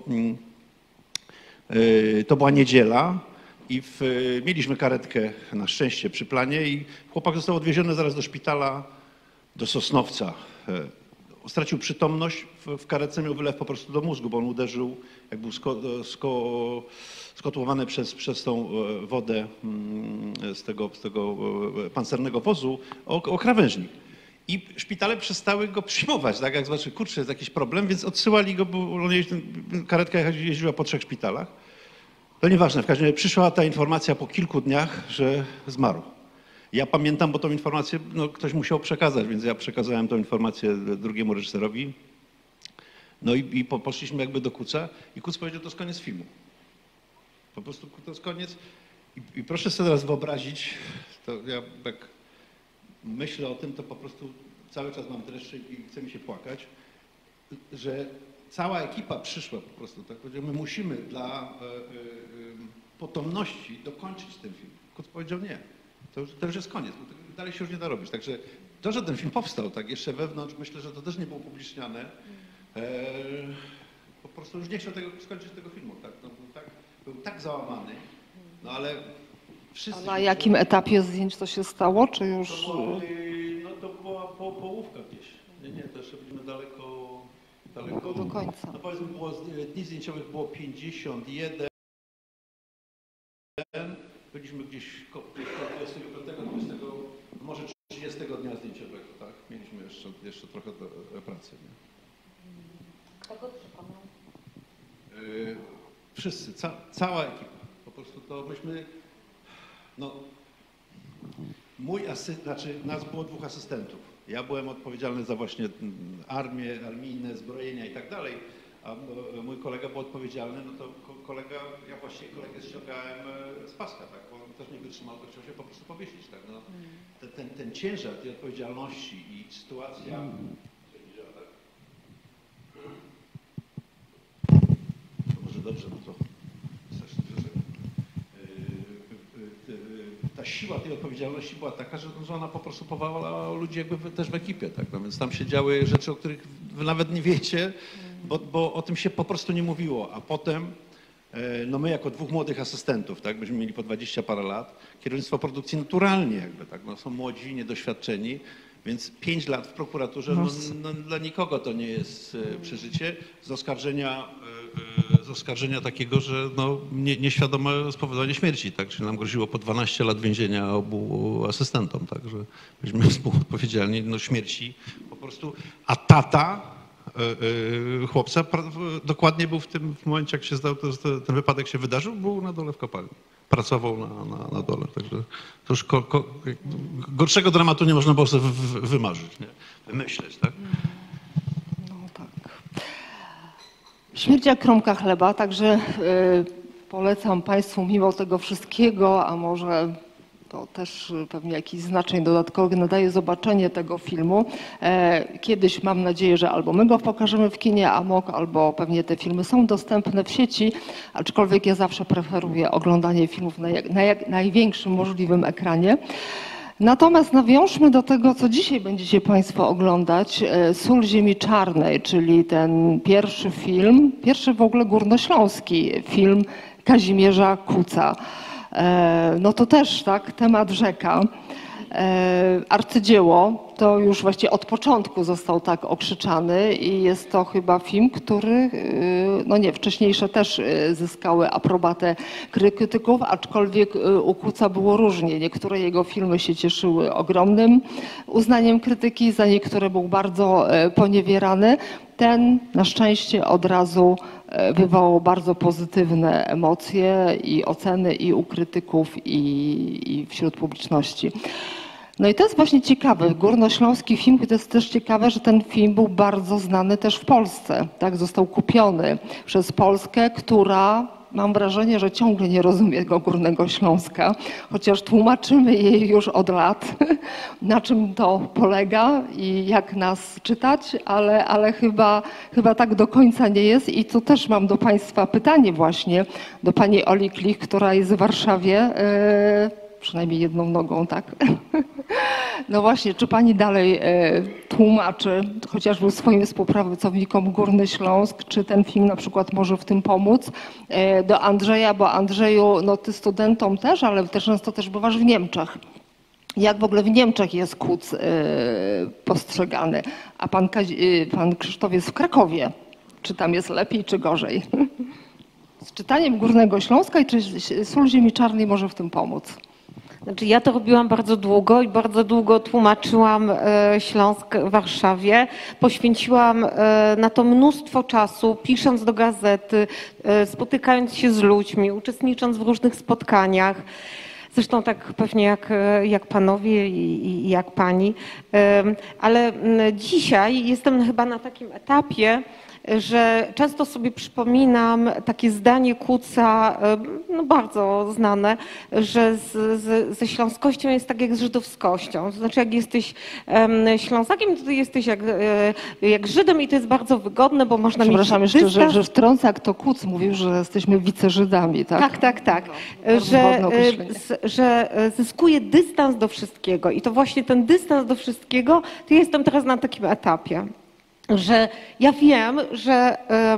yy, to była niedziela i w, mieliśmy karetkę na szczęście przy planie i chłopak został odwieziony zaraz do szpitala, do Sosnowca. Stracił przytomność, w, w karetce miał wylew po prostu do mózgu, bo on uderzył, jak był sko, sko, skotłowany przez, przez tą wodę z tego, z tego pancernego wozu o, o krawężnik. I szpitale przestały go przyjmować, tak jak zobaczyli, kurczę, jest jakiś problem, więc odsyłali go, bo karetka jeździła po trzech szpitalach. To nieważne, w każdym razie przyszła ta informacja po kilku dniach, że zmarł. Ja pamiętam, bo tą informację no, ktoś musiał przekazać, więc ja przekazałem tą informację drugiemu reżyserowi. No i, i po, poszliśmy jakby do Kuca i Kuc powiedział, to jest koniec filmu. Po prostu to jest koniec. I, i proszę sobie teraz wyobrazić, to ja tak myślę o tym, to po prostu cały czas mam dreszcze i chce mi się płakać, że cała ekipa przyszła po prostu, tak my musimy dla y, y, potomności dokończyć ten film. Kuc powiedział nie, to już, to już jest koniec, bo dalej się już nie da robić. Także to, że ten film powstał tak jeszcze wewnątrz, myślę, że to też nie było upubliczniane. E, po prostu już nie chciał tego, skończyć tego filmu, tak? No, był, tak był tak załamany, no ale wszyscy... A na jakim etapie zdjęć to się stało, czy już... To było, no to była po, połówka gdzieś. Nie, nie, to jeszcze byliśmy daleko... daleko do końca. No powiedzmy, było, dni zdjęciowych było pięćdziesiąt jeden. Byliśmy gdzieś koło dwudziestego piątego, dwudziestego, może trzydziestego dnia zdjęciowego, tak? Mieliśmy jeszcze, jeszcze trochę do pracy. Nie? Kto go przekonał? Yy, wszyscy, ca, cała ekipa. Po prostu to myśmy, no, mój asystent, znaczy nas było dwóch asystentów. Ja byłem odpowiedzialny za właśnie armię, armijne zbrojenia i tak dalej, a mój kolega był odpowiedzialny, no to kolega, ja właściwie kolegę ściągałem z paska, tak, bo on też nie wytrzymał, to chciał się po prostu powiesić, tak, no. Ten, ten, ten ciężar tej odpowiedzialności i sytuacja... Może dobrze, no to ta siła tej odpowiedzialności była taka, że, że ona po prostu powalała ludzi jakby też w ekipie, tak? No więc tam się działy rzeczy, o których wy nawet nie wiecie, bo, bo o tym się po prostu nie mówiło, a potem no my jako dwóch młodych asystentów, tak, byśmy mieli po dwadzieścia parę lat, kierownictwo produkcji naturalnie jakby, tak, no są młodzi, niedoświadczeni, więc pięć lat w prokuraturze, no, no, dla nikogo to nie jest przeżycie, z oskarżenia, z oskarżenia takiego, że no, nie, nieświadome spowodowanie śmierci, tak, czyli nam groziło po dwanaście lat więzienia obu asystentom, tak, że byliśmy współodpowiedzialni, no śmierci po prostu, a tata chłopca dokładnie był w tym w momencie, jak się zdał, to, ten wypadek się wydarzył, był na dole w kopalni. Pracował na, na, na dole. Także to już ko, ko, gorszego dramatu nie można było sobie wy, wymarzyć, nie? Wymyśleć, tak? No tak. Śmierć jak kromka chleba, także y, polecam Państwu mimo tego wszystkiego, a może to też pewnie jakiś znaczeń dodatkowy nadaje zobaczenie tego filmu. Kiedyś mam nadzieję, że albo my go pokażemy w kinie Amok, albo pewnie te filmy są dostępne w sieci, aczkolwiek ja zawsze preferuję oglądanie filmów na, jak, na jak największym możliwym ekranie. Natomiast nawiążmy do tego, co dzisiaj będziecie Państwo oglądać, Sól ziemi czarnej, czyli ten pierwszy film, pierwszy w ogóle górnośląski film Kazimierza Kuca. No to też tak, temat rzeka. Arcydzieło to już właściwie od początku został tak okrzyczany i jest to chyba film, który, no nie, wcześniejsze też zyskały aprobatę krytyków, aczkolwiek u Kuca było różnie. Niektóre jego filmy się cieszyły ogromnym uznaniem krytyki, za niektóre był bardzo poniewierany. Ten na szczęście od razu wywołał bardzo pozytywne emocje i oceny i u krytyków, i, i wśród publiczności. No i to jest właśnie ciekawe, górnośląski film, to jest też ciekawe, że ten film był bardzo znany też w Polsce. Tak, został kupiony przez Polskę, która, mam wrażenie, że ciągle nie rozumie go Górnego Śląska, chociaż tłumaczymy jej już od lat, na czym to polega i jak nas czytać, ale, ale chyba, chyba tak do końca nie jest. I tu też mam do Państwa pytanie właśnie, do Pani Oli Klich, która jest w Warszawie, yy, przynajmniej jedną nogą, tak? No właśnie, czy Pani dalej e, tłumaczy, chociażby swoim współpracownikom Górny Śląsk, czy ten film na przykład może w tym pomóc? E, do Andrzeja, bo Andrzeju, no Ty studentom też, ale też często też bywasz w Niemczech. Jak w ogóle w Niemczech jest Kuc e, postrzegany? A pan, Kazi, pan Krzysztof jest w Krakowie. Czy tam jest lepiej, czy gorzej? Z czytaniem Górnego Śląska i czy Sól ziemi czarnej może w tym pomóc? Znaczy ja to robiłam bardzo długo i bardzo długo tłumaczyłam Śląsk w Warszawie. Poświęciłam na to mnóstwo czasu, pisząc do gazety, spotykając się z ludźmi, uczestnicząc w różnych spotkaniach. Zresztą tak pewnie jak, jak panowie i, i jak pani. Ale dzisiaj jestem chyba na takim etapie, że często sobie przypominam takie zdanie Kuca, no bardzo znane, że z, z, ze śląskością jest tak jak z żydowskością. To znaczy jak jesteś Ślązakiem, to ty jesteś jak, jak Żydem i to jest bardzo wygodne, bo można mieć Przepraszam jeszcze, dystans. że, że wtrącę, jak to Kuc mówił, że jesteśmy wiceżydami, tak? Tak, tak, tak. No, że, z, że zyskuje dystans do wszystkiego i to właśnie ten dystans do wszystkiego, to ja jestem teraz na takim etapie, że ja wiem, że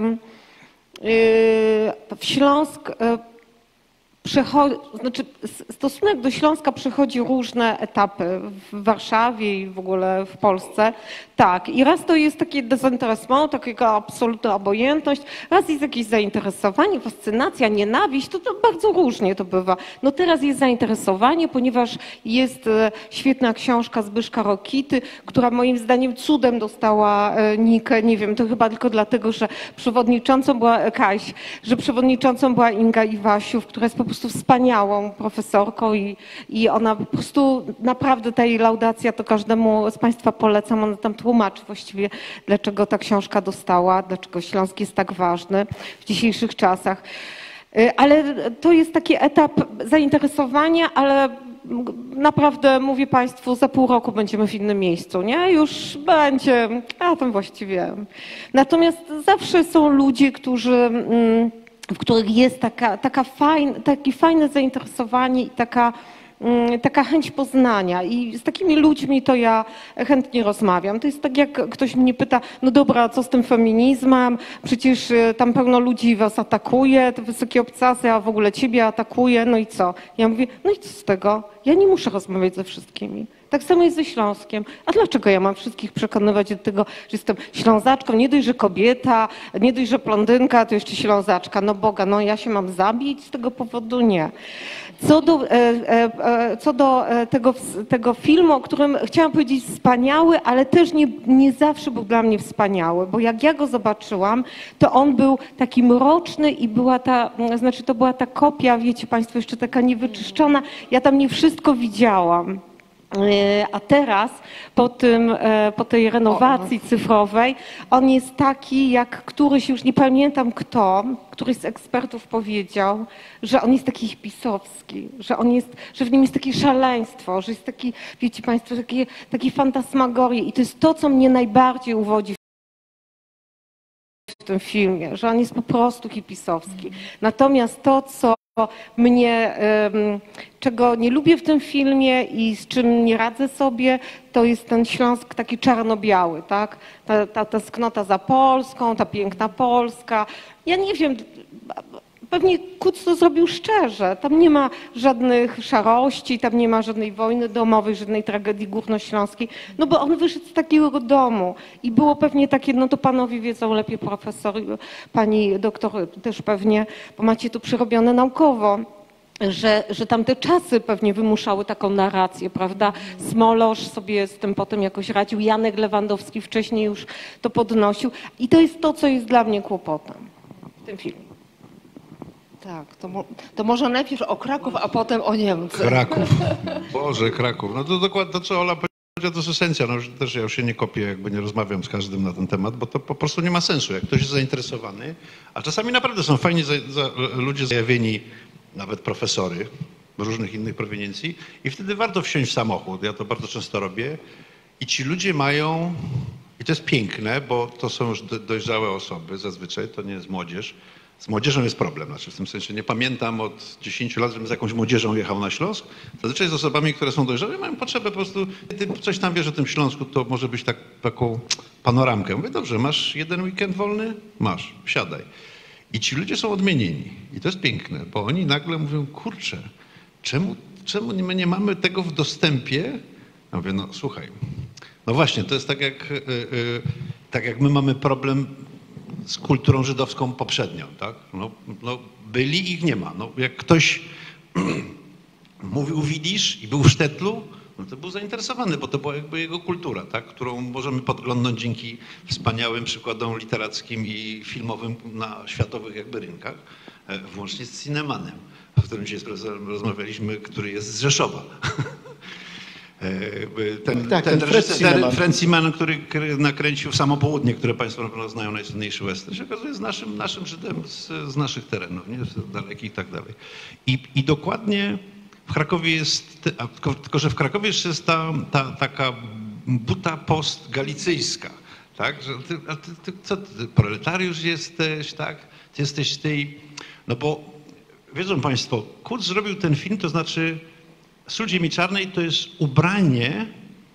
w Śląsk przechodzi, znaczy stosunek do Śląska przechodzi różne etapy w Warszawie i w ogóle w Polsce. Tak, i raz to jest takie dezinteresment, taka absolutna obojętność, raz jest jakieś zainteresowanie, fascynacja, nienawiść, to, to bardzo różnie to bywa. No teraz jest zainteresowanie, ponieważ jest świetna książka Zbyszka Rokity, która moim zdaniem cudem dostała nikę, nie wiem, to chyba tylko dlatego, że przewodniczącą była Kaś, że przewodniczącą była Inga Iwasiów, która jest po prostu wspaniałą profesorką i, i ona po prostu naprawdę ta jej laudacja to każdemu z Państwa polecam, ona tam tłumaczy właściwie, dlaczego ta książka dostała, dlaczego Śląsk jest tak ważny w dzisiejszych czasach. Ale to jest taki etap zainteresowania, ale naprawdę mówię Państwu, za pół roku będziemy w innym miejscu, nie? Już będzie, a tam właściwie. Natomiast zawsze są ludzie, którzy, w których jest taka, taka fajn, takie fajne zainteresowanie i taka, taka chęć poznania i z takimi ludźmi to ja chętnie rozmawiam. To jest tak, jak ktoś mnie pyta, no dobra, co z tym feminizmem? Przecież tam pełno ludzi was atakuje, te wysokie obcasy, a w ogóle ciebie atakuje, no i co? Ja mówię, no i co z tego? Ja nie muszę rozmawiać ze wszystkimi. Tak samo jest ze Śląskiem. A dlaczego ja mam wszystkich przekonywać do tego, że jestem Ślązaczką? Nie dość, że kobieta, nie dość, że blondynka, to jeszcze Ślązaczka. No Boga, no ja się mam zabić z tego powodu? Nie. Co do, e, e, co do tego, tego filmu, o którym chciałam powiedzieć wspaniały, ale też nie, nie zawsze był dla mnie wspaniały, bo jak ja go zobaczyłam, to on był taki mroczny i była ta, znaczy to była ta kopia, wiecie Państwo, jeszcze taka niewyczyszczona. Ja tam nie wszystko widziałam. A teraz po, tym, po tej renowacji cyfrowej on jest taki, jak któryś, już nie pamiętam kto, któryś z ekspertów powiedział, że on jest taki hipisowski, że on jest, że w nim jest takie szaleństwo, że jest taki, wiecie Państwo, takie, takie fantasmagorie i to jest to, co mnie najbardziej uwodzi w tym filmie, że on jest po prostu hipisowski. Natomiast to, co mnie, czego nie lubię w tym filmie i z czym nie radzę sobie, to jest ten Śląsk taki czarno-biały, tak? Ta, ta tęsknota za Polską, ta piękna Polska. Ja nie wiem, pewnie Kuc to zrobił szczerze. Tam nie ma żadnych szarości, tam nie ma żadnej wojny domowej, żadnej tragedii górnośląskiej, no bo on wyszedł z takiego domu i było pewnie takie, no to panowie wiedzą lepiej, profesor, pani doktor też pewnie, bo macie to przerobione naukowo, że, że tamte czasy pewnie wymuszały taką narrację, prawda? Smolosz sobie z tym potem jakoś radził, Janek Lewandowski wcześniej już to podnosił i to jest to, co jest dla mnie kłopotem w tym filmie. Tak, to, mo to może najpierw o Kraków, a potem o Niemcy. Kraków. Boże, Kraków. No to dokładnie to, co Ola powiedziała, to jest esencja. No, też ja już się nie kopię, jakby nie rozmawiam z każdym na ten temat, bo to po prostu nie ma sensu. Jak ktoś jest zainteresowany, a czasami naprawdę są fajni za, za, ludzie zajawieni, nawet profesory różnych innych proweniencji i wtedy warto wsiąść w samochód. Ja to bardzo często robię i ci ludzie mają, i to jest piękne, bo to są już dojrzałe osoby zazwyczaj, to nie jest młodzież. Z młodzieżą jest problem, znaczy w tym sensie nie pamiętam od dziesięciu lat, żebym z jakąś młodzieżą jechał na Śląsk. Zazwyczaj z osobami, które są dojrzałe, mają potrzebę po prostu, ty coś tam wiesz o tym Śląsku, to może być tak, taką panoramkę. Mówię, dobrze, masz jeden weekend wolny? Masz, siadaj. I ci ludzie są odmienieni. I to jest piękne, bo oni nagle mówią, kurczę, czemu, czemu my nie mamy tego w dostępie? Ja mówię, no słuchaj, no właśnie, to jest tak jak, yy, yy, tak jak my mamy problem z kulturą żydowską poprzednią, tak? No, no byli, ich nie ma. No, jak ktoś mówił widzisz i był w Sztetlu, no to był zainteresowany, bo to była jakby jego kultura, tak? Którą możemy podglądnąć dzięki wspaniałym przykładom literackim i filmowym na światowych jakby rynkach, włącznie z Cinemanem, o którym dzisiaj rozmawialiśmy, który jest z Rzeszowa. Ten, tak, ten, ten reżyser Fred Seaman, który nakręcił Samo Południe, które Państwo na pewno znają, najsłynniejszy western, się okazuje z naszym, naszym Żydem z, z naszych terenów, nie? Z dalekich i tak dalej. I, I dokładnie w Krakowie jest, a tylko, tylko że w Krakowie jeszcze jest ta, ta taka buta postgalicyjska, tak? Że ty, a ty, ty, co ty, proletariusz jesteś, tak? Ty jesteś tej, no bo wiedzą Państwo, Kuc zrobił ten film, to znaczy Sól Ziemi Czarnej to jest ubranie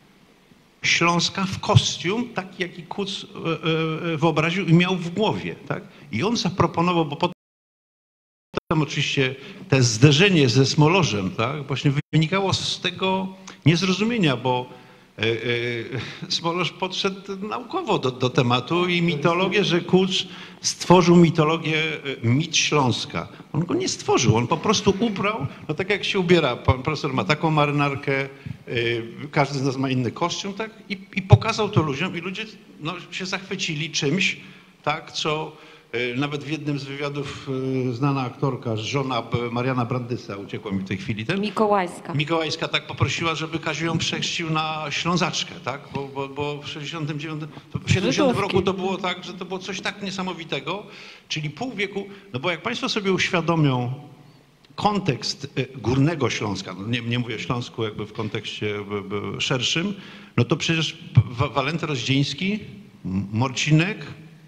Śląska w kostium, taki jaki Kuc wyobraził i miał w głowie, tak? I on zaproponował, bo potem oczywiście to zderzenie ze Smolorzem, tak, właśnie wynikało z tego niezrozumienia, bo e, e, Smolorz podszedł naukowo do, do tematu i mitologię, że Kuc stworzył mitologię, mit Śląska. On go nie stworzył, on po prostu ubrał, no tak jak się ubiera, pan profesor ma taką marynarkę, e, każdy z nas ma inny kostium, tak, i, i pokazał to ludziom i ludzie no, się zachwycili czymś, tak, co nawet w jednym z wywiadów znana aktorka, żona Mariana Brandysa, uciekła mi w tej chwili ten. Mikołajska. Mikołajska tak poprosiła, żeby Kaziu ją przechrzcił na Ślązaczkę, tak? Bo, bo, bo w sześćdziesiątym dziewiątym, w siedemdziesiątym roku to było tak, że to było coś tak niesamowitego, czyli pół wieku, no bo jak Państwo sobie uświadomią kontekst Górnego Śląska, no nie, nie mówię o Śląsku jakby w kontekście szerszym, no to przecież Walenty Rozdzieński, Morcinek,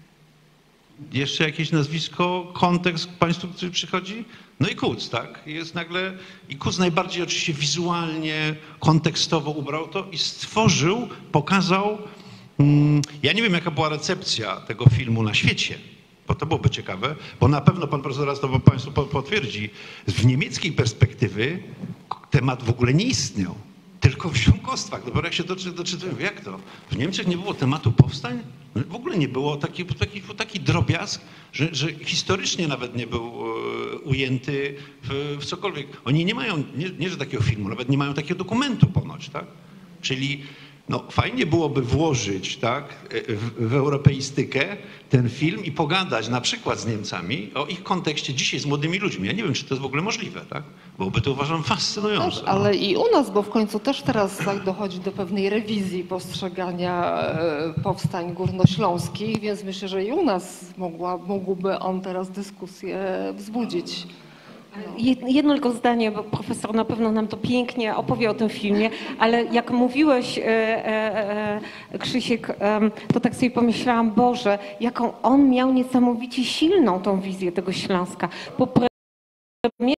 jeszcze jakieś nazwisko, kontekst Państwu, który przychodzi? No i Kuc, tak? Jest nagle, i Kuc najbardziej oczywiście wizualnie, kontekstowo ubrał to i stworzył, pokazał, mm, ja nie wiem jaka była recepcja tego filmu na świecie, bo to byłoby ciekawe, bo na pewno pan profesor raz to Państwu potwierdzi, w niemieckiej perspektywy temat w ogóle nie istniał. Tylko w członkostwach. Dopiero jak się doczy, doczytują, jak to? W Niemczech nie było tematu powstań? W ogóle nie było. Taki, taki, taki drobiazg, że, że historycznie nawet nie był e, ujęty w, w cokolwiek. Oni nie mają, nie, nie że takiego filmu, nawet nie mają takiego dokumentu ponoć, tak? Czyli no, fajnie byłoby włożyć, tak, w, w europeistykę ten film i pogadać na przykład z Niemcami o ich kontekście dzisiaj z młodymi ludźmi. Ja nie wiem, czy to jest w ogóle możliwe, tak? Byłoby to, uważam, fascynujące. Też, ale no. I u nas, bo w końcu też teraz tak dochodzi do pewnej rewizji postrzegania e, powstań górnośląskich, więc myślę, że i u nas mogła, mógłby on teraz dyskusję wzbudzić. Jedno tylko zdanie, bo profesor na pewno nam to pięknie opowie o tym filmie, ale jak mówiłeś, e, e, e, Krzysiek, e, to tak sobie pomyślałam, Boże, jaką on miał niesamowicie silną tą wizję tego Śląska. Po premierze,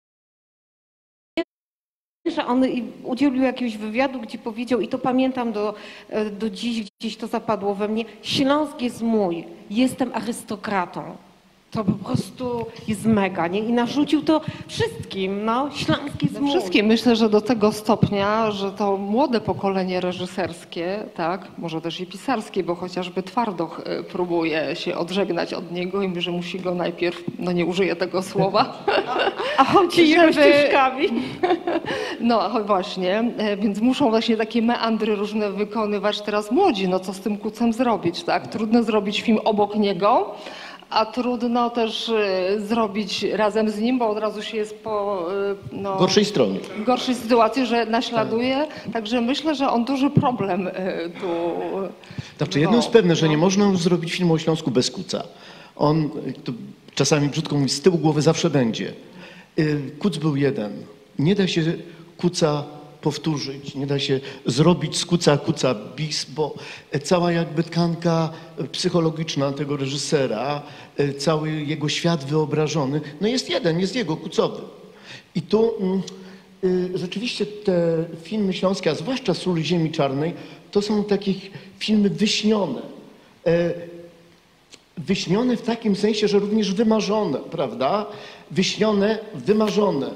że on udzielił jakiegoś wywiadu, gdzie powiedział, i to pamiętam do, do dziś, gdzieś to zapadło we mnie, Śląsk jest mój, jestem arystokratą. To po prostu jest mega, nie? I narzucił to wszystkim, no, Śląsk jest mój. Wszystkim. Myślę, że do tego stopnia, że to młode pokolenie reżyserskie, tak, może też i pisarskie, bo chociażby Twardoch próbuje się odżegnać od niego i mówi, że musi go najpierw, no nie użyję tego słowa, a chodzi żeby... ścieżkami. No właśnie, więc muszą właśnie takie meandry różne wykonywać teraz młodzi, no co z tym Kucem zrobić, tak? Trudno zrobić film obok niego, a trudno też zrobić razem z nim, bo od razu się jest po no, gorszej stronie. gorszej sytuacji, że naśladuje. Także myślę, że on duży problem tu. Znaczy, jedno jest pewne, że nie można zrobić filmu o Śląsku bez Kuca. On, to czasami brzydko mówi, z tyłu głowy zawsze będzie. Kuc był jeden. Nie da się Kuca powtórzyć, nie da się zrobić z Kuca Kuca bis, bo cała jakby tkanka psychologiczna tego reżysera, cały jego świat wyobrażony, no jest jeden, jest jego, Kucowy. I tu y, rzeczywiście te filmy śląskie, a zwłaszcza Sól Ziemi Czarnej, to są takie filmy wyśnione. E, wyśnione w takim sensie, że również wymarzone, prawda? Wyśnione, wymarzone.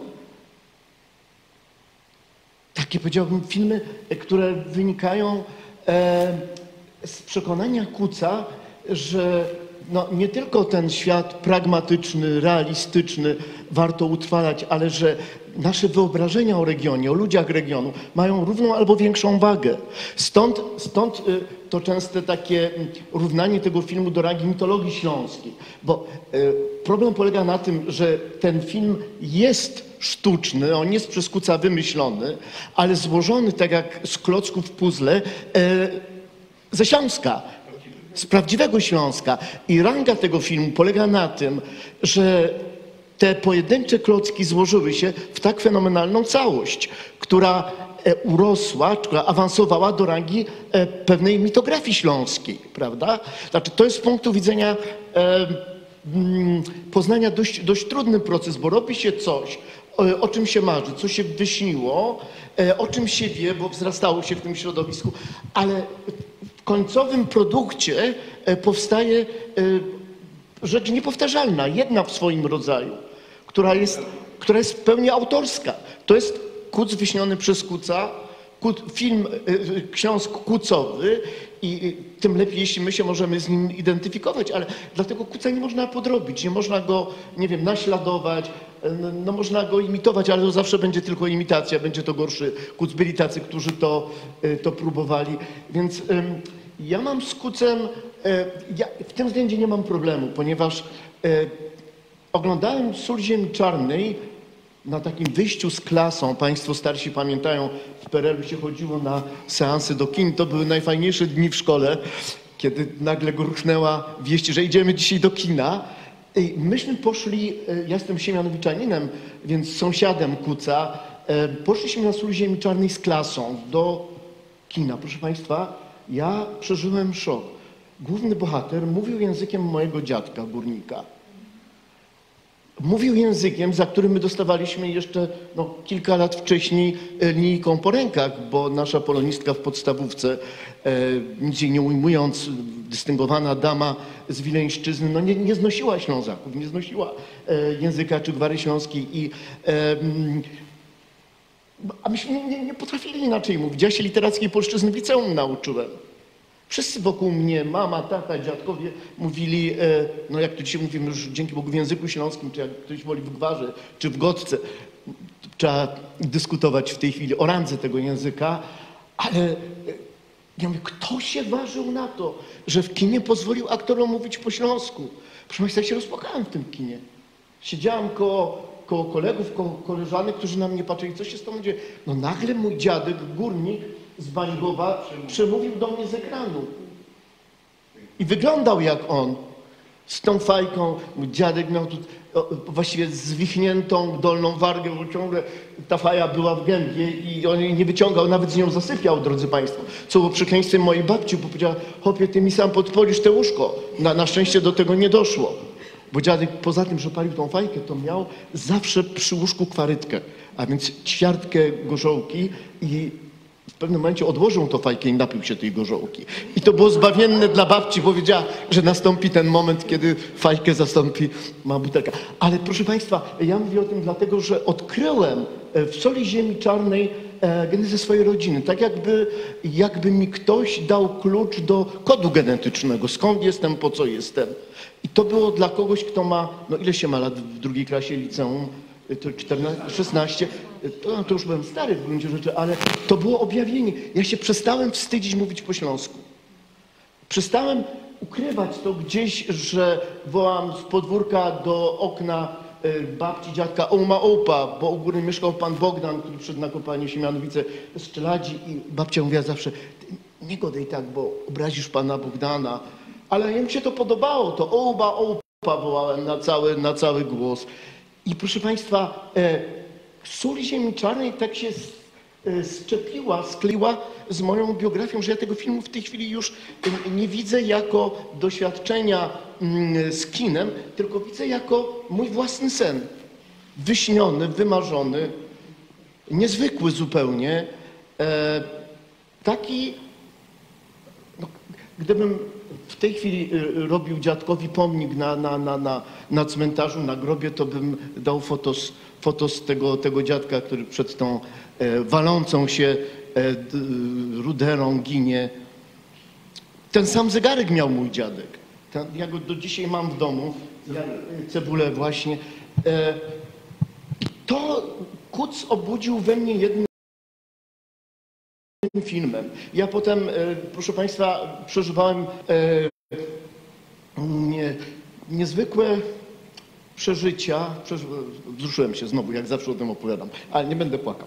Takie, powiedziałbym, filmy, które wynikają e, z przekonania Kuca, że no, nie tylko ten świat pragmatyczny, realistyczny warto utrwalać, ale że nasze wyobrażenia o regionie, o ludziach regionu mają równą albo większą wagę. Stąd, stąd to częste takie równanie tego filmu do rangi mitologii śląskiej. Bo problem polega na tym, że ten film jest sztuczny, on jest przez Kuca wymyślony, ale złożony tak jak z klocków puzzle ze Śląska, z prawdziwego Śląska. I ranga tego filmu polega na tym, że te pojedyncze klocki złożyły się w tak fenomenalną całość, która urosła, która awansowała do rangi pewnej mitografii śląskiej, prawda? Znaczy, to jest z punktu widzenia poznania dość, dość trudny proces, bo robi się coś, o, o czym się marzy, co się wyśniło, o czym się wie, bo wzrastało się w tym środowisku, ale w końcowym produkcie powstaje rzecz niepowtarzalna, jedna w swoim rodzaju, która jest, która jest w pełni autorska. To jest Kuc wyśniony przez Kuca, film Śląsk Kucowy i tym lepiej, jeśli my się możemy z nim identyfikować, ale dlatego Kuca nie można podrobić, nie można go, nie wiem, naśladować, no można go imitować, ale to zawsze będzie tylko imitacja, będzie to gorszy Kuc. Byli tacy, którzy to, to próbowali, więc ja mam z Kucem, ja w tym względzie nie mam problemu, ponieważ oglądałem Sól Ziemi Czarnej na takim wyjściu z klasą. Państwo starsi pamiętają, w P R L-u się chodziło na seansy do kin. To były najfajniejsze dni w szkole, kiedy nagle gruchnęła wieść, że idziemy dzisiaj do kina. I myśmy poszli, ja jestem siemianowiczaninem, więc sąsiadem Kuca, poszliśmy na Sól Ziemi Czarnej z klasą do kina. Proszę Państwa, ja przeżyłem szok. Główny bohater mówił językiem mojego dziadka, górnika. Mówił językiem, za którym my dostawaliśmy jeszcze no, kilka lat wcześniej linijką po rękach, bo nasza polonistka w podstawówce, e, nic jej nie ujmując, dystyngowana dama z Wileńszczyzny, no nie, nie znosiła Ślązaków, nie znosiła e, języka czy gwary śląskiej. I, e, a myśmy nie, nie, nie potrafili inaczej mówić. Ja się literackiej polszczyzny w liceum nauczyłem. Wszyscy wokół mnie, mama, tata, dziadkowie mówili, no jak to dzisiaj mówimy już dzięki Bogu w języku śląskim, czy jak ktoś woli w gwarze, czy w gotce. Trzeba dyskutować w tej chwili o randze tego języka, ale ja mówię, kto się ważył na to, że w kinie pozwolił aktorom mówić po śląsku? Proszę Państwa, ja się rozpłakałem w tym kinie. Siedziałem koło, koło kolegów, koło koleżanek, którzy na mnie patrzyli, co się z tobą dzieje? No nagle mój dziadek, górnik, z Bańgowa przemówił do mnie z ekranu. I wyglądał jak on. Z tą fajką. Mój dziadek miał tu właściwie zwichniętą dolną wargę, bo ciągle ta faja była w gębie i on jej nie wyciągał, nawet z nią zasypiał, drodzy Państwo. Co było przekleństwem mojej babci, bo powiedziała, chłopie, ty mi sam podpolisz te łóżko. Na, na szczęście do tego nie doszło. Bo dziadek poza tym, że palił tą fajkę, to miał zawsze przy łóżku kwarytkę, a więc ćwiartkę gorzołki i w pewnym momencie odłożył tą fajkę i napił się tej gorzołki. I to było zbawienne dla babci, bo wiedziała, że nastąpi ten moment, kiedy fajkę zastąpi mała butelka. Ale proszę Państwa, ja mówię o tym dlatego, że odkryłem w Soli Ziemi Czarnej genezę swojej rodziny. Tak jakby, jakby mi ktoś dał klucz do kodu genetycznego. Skąd jestem, po co jestem. I to było dla kogoś, kto ma, no ile się ma lat w drugiej klasie liceum? To czternaście, szesnaście, to, to już byłem stary w gruncie rzeczy, ale to było objawienie. Ja się przestałem wstydzić mówić po śląsku. Przestałem ukrywać to gdzieś, że wołam z podwórka do okna babci, dziadka, ołma ołpa, bo u góry mieszkał pan Bogdan, który przed na kopalnię Siemianowice z Czeladzi i babcia mówiła zawsze, nie godaj tak, bo obrazisz pana Bogdana. Ale mi się to podobało, to ołba ołpa wołałem na cały, na cały głos. I proszę Państwa, e, Sól Ziemi Czarnej tak się z, e, zczepiła, skleiła z moją biografią, że ja tego filmu w tej chwili już e, nie widzę jako doświadczenia mm, z kinem, tylko widzę jako mój własny sen. Wyśniony, wymarzony, niezwykły zupełnie. E, taki, no, gdybym w tej chwili robił dziadkowi pomnik na, na, na, na, na cmentarzu, na grobie, to bym dał fotos, fotos tego, tego dziadka, który przed tą e, walącą się e, d, ruderą ginie. Ten sam zegarek miał mój dziadek. Ten, ja go do dzisiaj mam w domu, ja, cebulę właśnie. E, to Kuc obudził we mnie jednym filmem. Ja potem, proszę Państwa, przeżywałem nie, niezwykłe przeżycia. Przeży... Wzruszyłem się znowu, jak zawsze o tym opowiadam, ale nie będę płakał.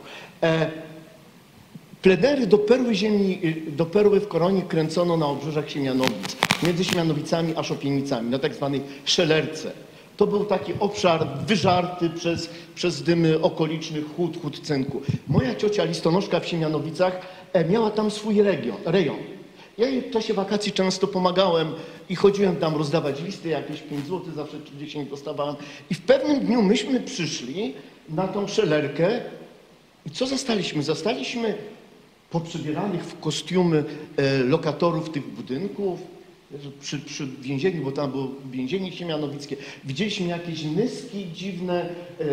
Plenery do Perły Ziemi, do Perły w Koronie kręcono na obrzeżach Siemianowic, między Siemianowicami a Szopienicami, na tak zwanej Szelerce. To był taki obszar wyżarty przez, przez dymy okolicznych hut, hut cynku. Moja ciocia listonoszka w Siemianowicach miała tam swój region, rejon. Ja jej w czasie wakacji często pomagałem i chodziłem tam rozdawać listy, jakieś pięć złotych zawsze czy dziesięć dostawałem. I w pewnym dniu myśmy przyszli na tą Szelerkę i co zastaliśmy? Zastaliśmy poprzebieranych w kostiumy lokatorów tych budynków, Przy, przy więzieniu, bo tam było więzienie siemianowickie, widzieliśmy jakieś nyski dziwne, e,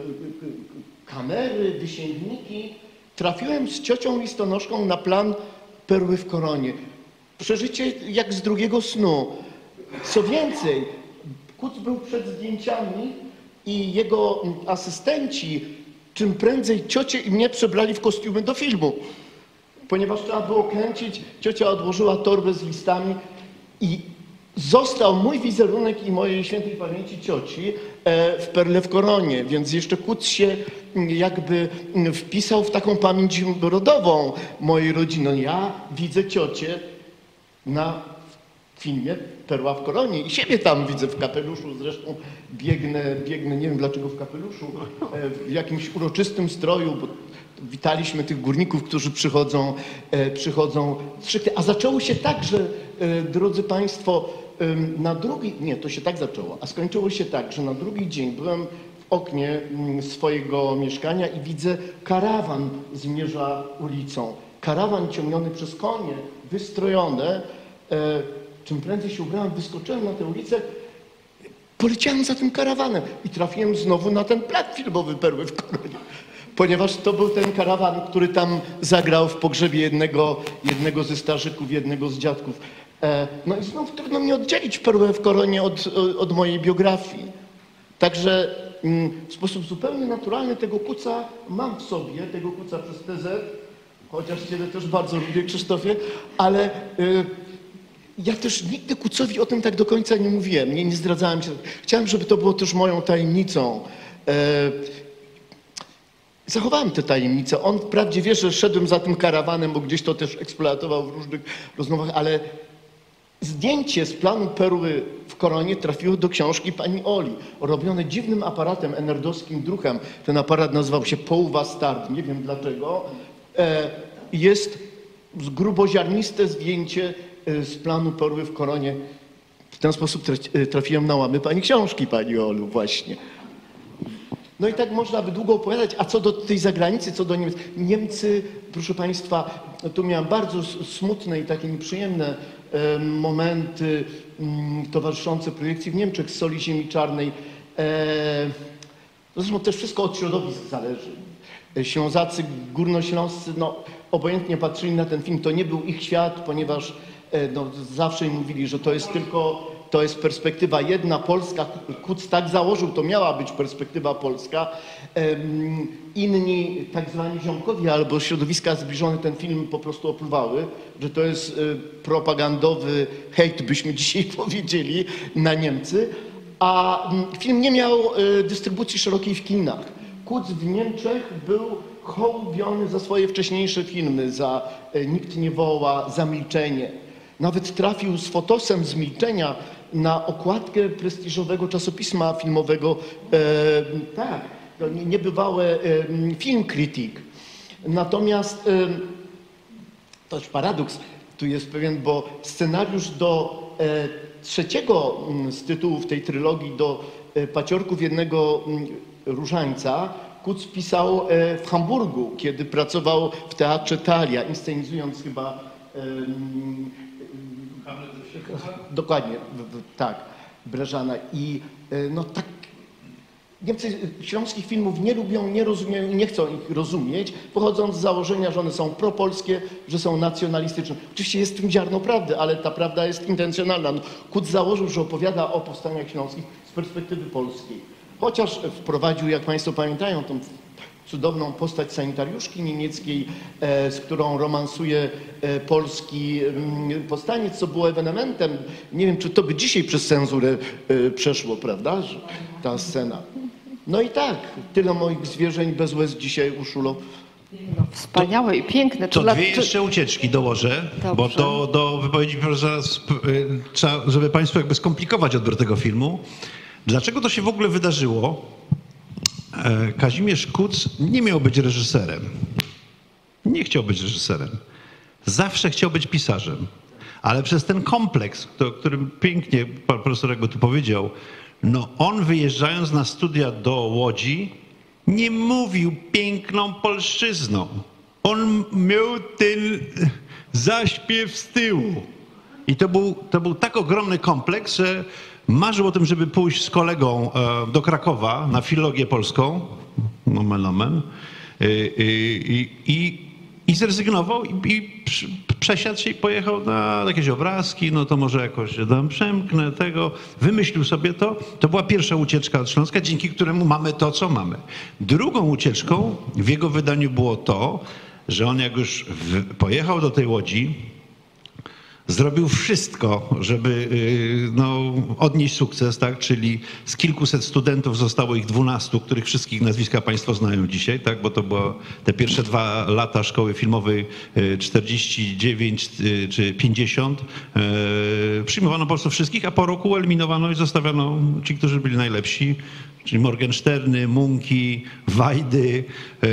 kamery, wysięgniki. Trafiłem z ciocią listonoszką na plan Perły w Koronie. Przeżycie jak z drugiego snu. Co więcej, Kuc był przed zdjęciami i jego asystenci czym prędzej ciocię i mnie przebrali w kostiumy do filmu. Ponieważ trzeba było kręcić, ciocia odłożyła torbę z listami, i został mój wizerunek i mojej świętej pamięci cioci w Perle w Koronie, więc jeszcze Kuc się jakby wpisał w taką pamięć rodową mojej rodziny. Ja widzę ciocię na filmie Perła w Koronie i siebie tam widzę w kapeluszu, zresztą biegnę, biegnę, nie wiem dlaczego w kapeluszu, w jakimś uroczystym stroju, bo witaliśmy tych górników, którzy przychodzą, e, przychodzą stricte. A zaczęło się tak, że e, drodzy Państwo, e, na drugi, nie, to się tak zaczęło, a skończyło się tak, że na drugi dzień byłem w oknie m, swojego mieszkania i widzę karawan zmierza ulicą. Karawan ciągniony przez konie, wystrojone. E, czym prędzej się ubrałem, wyskoczyłem na tę ulicę, poleciałem za tym karawanem i trafiłem znowu na ten plac filmowy Perły w Koronie. Ponieważ to był ten karawan, który tam zagrał w pogrzebie jednego, jednego ze starzyków, jednego z dziadków. E, no i znów trudno mi oddzielić Perłę w Koronie od, od mojej biografii. Także mm, w sposób zupełnie naturalny tego Kuca mam w sobie, tego Kuca przez T Z, chociaż Ciebie też bardzo lubię, Krzysztofie, ale y, ja też nigdy Kucowi o tym tak do końca nie mówiłem, nie, nie zdradzałem się. Chciałem, żeby to było też moją tajemnicą. E, Zachowałem tę tajemnicę. On wprawdzie wie, że szedłem za tym karawanem, bo gdzieś to też eksploatował w różnych rozmowach, ale zdjęcie z planu Perły w Koronie trafiło do książki pani Oli, robione dziwnym aparatem enerdowskim druhem. Ten aparat nazywał się Połwa Start, nie wiem dlaczego. Jest gruboziarniste zdjęcie z planu Perły w Koronie. W ten sposób trafiłem na łamy pani książki, pani Olu, właśnie. No i tak można by długo opowiadać, a co do tej zagranicy, co do Niemiec. Niemcy, proszę Państwa, tu miałem bardzo smutne i takie nieprzyjemne e, momenty m, towarzyszące projekcji w Niemczech z Soli Ziemi Czarnej. E, zresztą też wszystko od środowisk zależy. Ślązacy, górnośląscy, no obojętnie patrzyli na ten film, to nie był ich świat, ponieważ e, no, zawsze im mówili, że to jest tylko... To jest perspektywa jedna, polska. Kuc tak założył, to miała być perspektywa polska. Inni tak zwani ziomkowie albo środowiska zbliżone ten film po prostu opluwały, że to jest propagandowy hejt, byśmy dzisiaj powiedzieli, na Niemcy. A film nie miał dystrybucji szerokiej w kinach. Kuc w Niemczech był hołubiony za swoje wcześniejsze filmy, za Nikt nie woła, za Milczenie. Nawet trafił z fotosem z Milczenia na okładkę prestiżowego czasopisma filmowego, e, tak, to niebywałe e, Film Critic. Natomiast e, to już paradoks tu jest pewien, bo scenariusz do e, trzeciego z tytułów tej trylogii, do e, Paciorków jednego różańca, Kuc pisał e, w Hamburgu, kiedy pracował w Teatrze Thalia, inscenizując chyba e, dokładnie, tak, Breżana. I no tak, Niemcy śląskich filmów nie lubią, nie rozumieją i nie chcą ich rozumieć, pochodząc z założenia, że one są propolskie, że są nacjonalistyczne. Oczywiście jest w tym ziarno prawdy, ale ta prawda jest intencjonalna. No, Kuc założył, że opowiada o powstaniach śląskich z perspektywy polskiej. Chociaż wprowadził, jak Państwo pamiętają, tą cudowną postać sanitariuszki niemieckiej, z którą romansuje polski powstaniec, co było ewenementem. Nie wiem, czy to by dzisiaj przez cenzurę przeszło, prawda, że ta scena. No i tak, tyle moich zwierzeń bez łez dzisiaj, Uszulo. No, wspaniałe i piękne. To dla- dwie jeszcze ucieczki dołożę, Dobrze. bo to do wypowiedzi profesora, trzeba, żeby Państwu jakby skomplikować odbiór tego filmu. Dlaczego to się w ogóle wydarzyło? E, Kazimierz Kuc nie miał być reżyserem. Nie chciał być reżyserem. Zawsze chciał być pisarzem. Ale przez ten kompleks, o którym pięknie pan profesor jakby tu powiedział, no on wyjeżdżając na studia do Łodzi nie mówił piękną polszczyzną. On miał ten zaśpiew z tyłu. I to był, to był tak ogromny kompleks, że marzył o tym, żeby pójść z kolegą e, do Krakowa na filologię polską, nomen omen, i, i, i zrezygnował i, i przesiadł się i pojechał na jakieś obrazki, no to może jakoś tam przemknę tego. Wymyślił sobie to. To była pierwsza ucieczka od Śląska, dzięki któremu mamy to, co mamy. Drugą ucieczką w jego wydaniu było to, że on jak już w, pojechał do tej Łodzi, zrobił wszystko, żeby no, odnieść sukces, tak? Czyli z kilkuset studentów zostało ich dwunastu, których wszystkich nazwiska Państwo znają dzisiaj, tak? Bo to było te pierwsze dwa lata szkoły filmowej czterdzieści dziewięć czy pięćdziesiąt. Przyjmowano po prostu wszystkich, a po roku eliminowano i zostawiano ci, którzy byli najlepsi, czyli Morgensterny, Munki, Wajdy.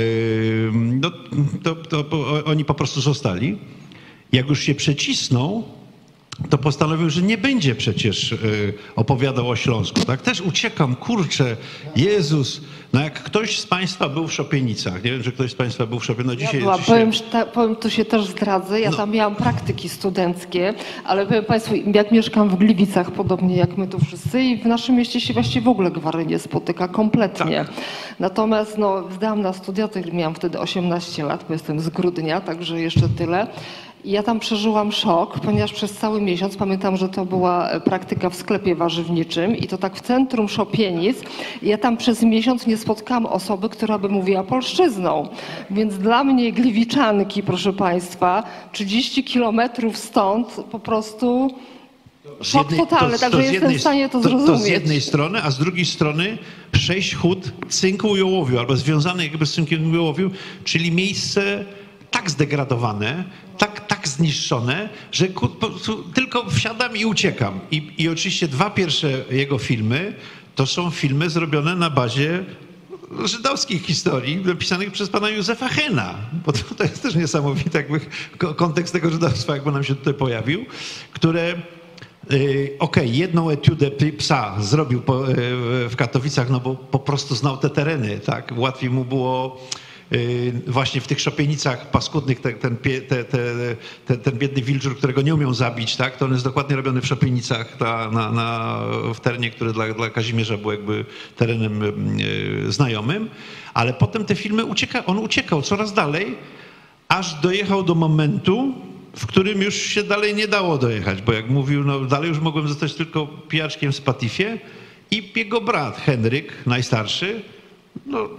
No, to, to, to oni po prostu zostali. Jak już się przecisnął, to postanowił, że nie będzie przecież opowiadał o Śląsku. Tak też uciekam, kurczę, Jezus. No jak ktoś z Państwa był w Szopienicach, nie wiem, czy ktoś z Państwa był w Szopienicach. No dzisiaj, Ja byłam, dzisiaj... powiem, że ta, powiem, tu się też zdradzę, ja No. tam miałam praktyki studenckie, ale powiem Państwu, jak mieszkam w Gliwicach, podobnie jak my tu wszyscy, i w naszym mieście się właściwie w ogóle gwary nie spotyka, kompletnie. Tak. Natomiast no, zdałam na studia, to miałam wtedy osiemnaście lat, bo jestem z Grudnia, także jeszcze tyle. I ja tam przeżyłam szok, ponieważ przez cały miesiąc, pamiętam, że to była praktyka w sklepie warzywniczym i to tak w centrum Szopienic. Ja tam przez miesiąc nie spotkałam osoby, która by mówiła polszczyzną. Więc dla mnie Gliwiczanki, proszę Państwa, trzydzieści kilometrów stąd po prostu Z szok totalny, z także jestem jednej- w stanie to To zrozumieć. z jednej strony, a z drugiej strony sześć hut cynku i ołowiu, albo związane jakby z cynkiem i ołowiu, czyli miejsce tak zdegradowane, tak, tak zniszczone, że ku, po prostu tylko wsiadam i uciekam. I, I oczywiście dwa pierwsze jego filmy to są filmy zrobione na bazie żydowskich historii napisanych przez pana Józefa Hena. Bo to, to jest też niesamowity jakby ko- kontekst tego żydowstwa, jakby nam się tutaj pojawił, które Okej, okay, jedną etiudę psa zrobił po, w Katowicach, no bo po prostu znał te tereny, tak? Łatwiej mu było właśnie w tych Szopienicach paskudnych, ten, ten, te, te, te, ten biedny wilczur, którego nie umiał zabić, tak? To on jest dokładnie robiony w Szopienicach ta, na, na, w terenie, który dla, dla Kazimierza był jakby terenem e, znajomym. Ale potem te filmy ucieka, on uciekał coraz dalej, aż dojechał do momentu, w którym już się dalej nie dało dojechać, bo jak mówił, no dalej już mogłem zostać tylko pijaczkiem w Spatifie i jego brat Henryk, najstarszy, no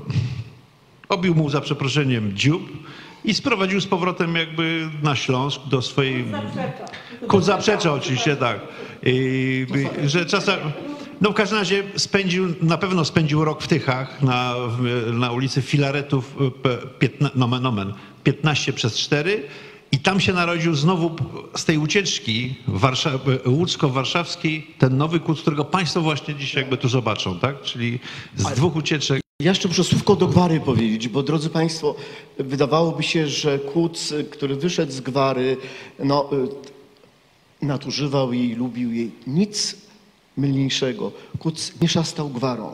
obił mu za przeproszeniem dziób i sprowadził z powrotem jakby na Śląsk do swojej... Kut zaprzecza oczywiście, tak. I, że czasem... No w każdym razie spędził, na pewno spędził rok w Tychach na, na ulicy Filaretów, piętna, nomen, nomen, piętnaście przez cztery. I tam się narodził znowu z tej ucieczki Warsza- łódzko-warszawskiej ten nowy Kuc, którego Państwo właśnie dzisiaj jakby tu zobaczą, tak? Czyli z dwóch ucieczek. Ja jeszcze muszę słówko do Gwary powiedzieć, bo drodzy Państwo, wydawałoby się, że Kuc, który wyszedł z Gwary, no, nadużywał jej, lubił jej. Nic mylniejszego. Kuc nie szastał gwarą.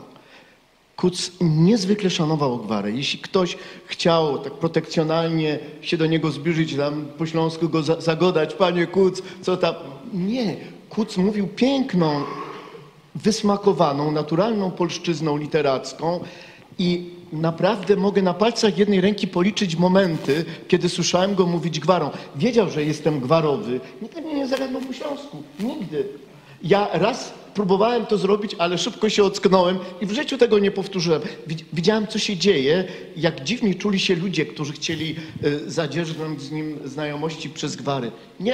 Kuc niezwykle szanował Gwarę. Jeśli ktoś chciał tak protekcjonalnie się do niego zbliżyć, tam po śląsku go za- zagodać, panie Kuc, co tam... Nie. Kuc mówił piękną, wysmakowaną, naturalną polszczyzną literacką i naprawdę mogę na palcach jednej ręki policzyć momenty, kiedy słyszałem go mówić gwarą. Wiedział, że jestem gwarowy. Nigdy mnie nie zagadnął po śląsku. Nigdy. Ja raz próbowałem to zrobić, ale szybko się ocknąłem i w życiu tego nie powtórzyłem. Widziałem, co się dzieje, jak dziwnie czuli się ludzie, którzy chcieli zadzierżnąć z nim znajomości przez gwary. Nie.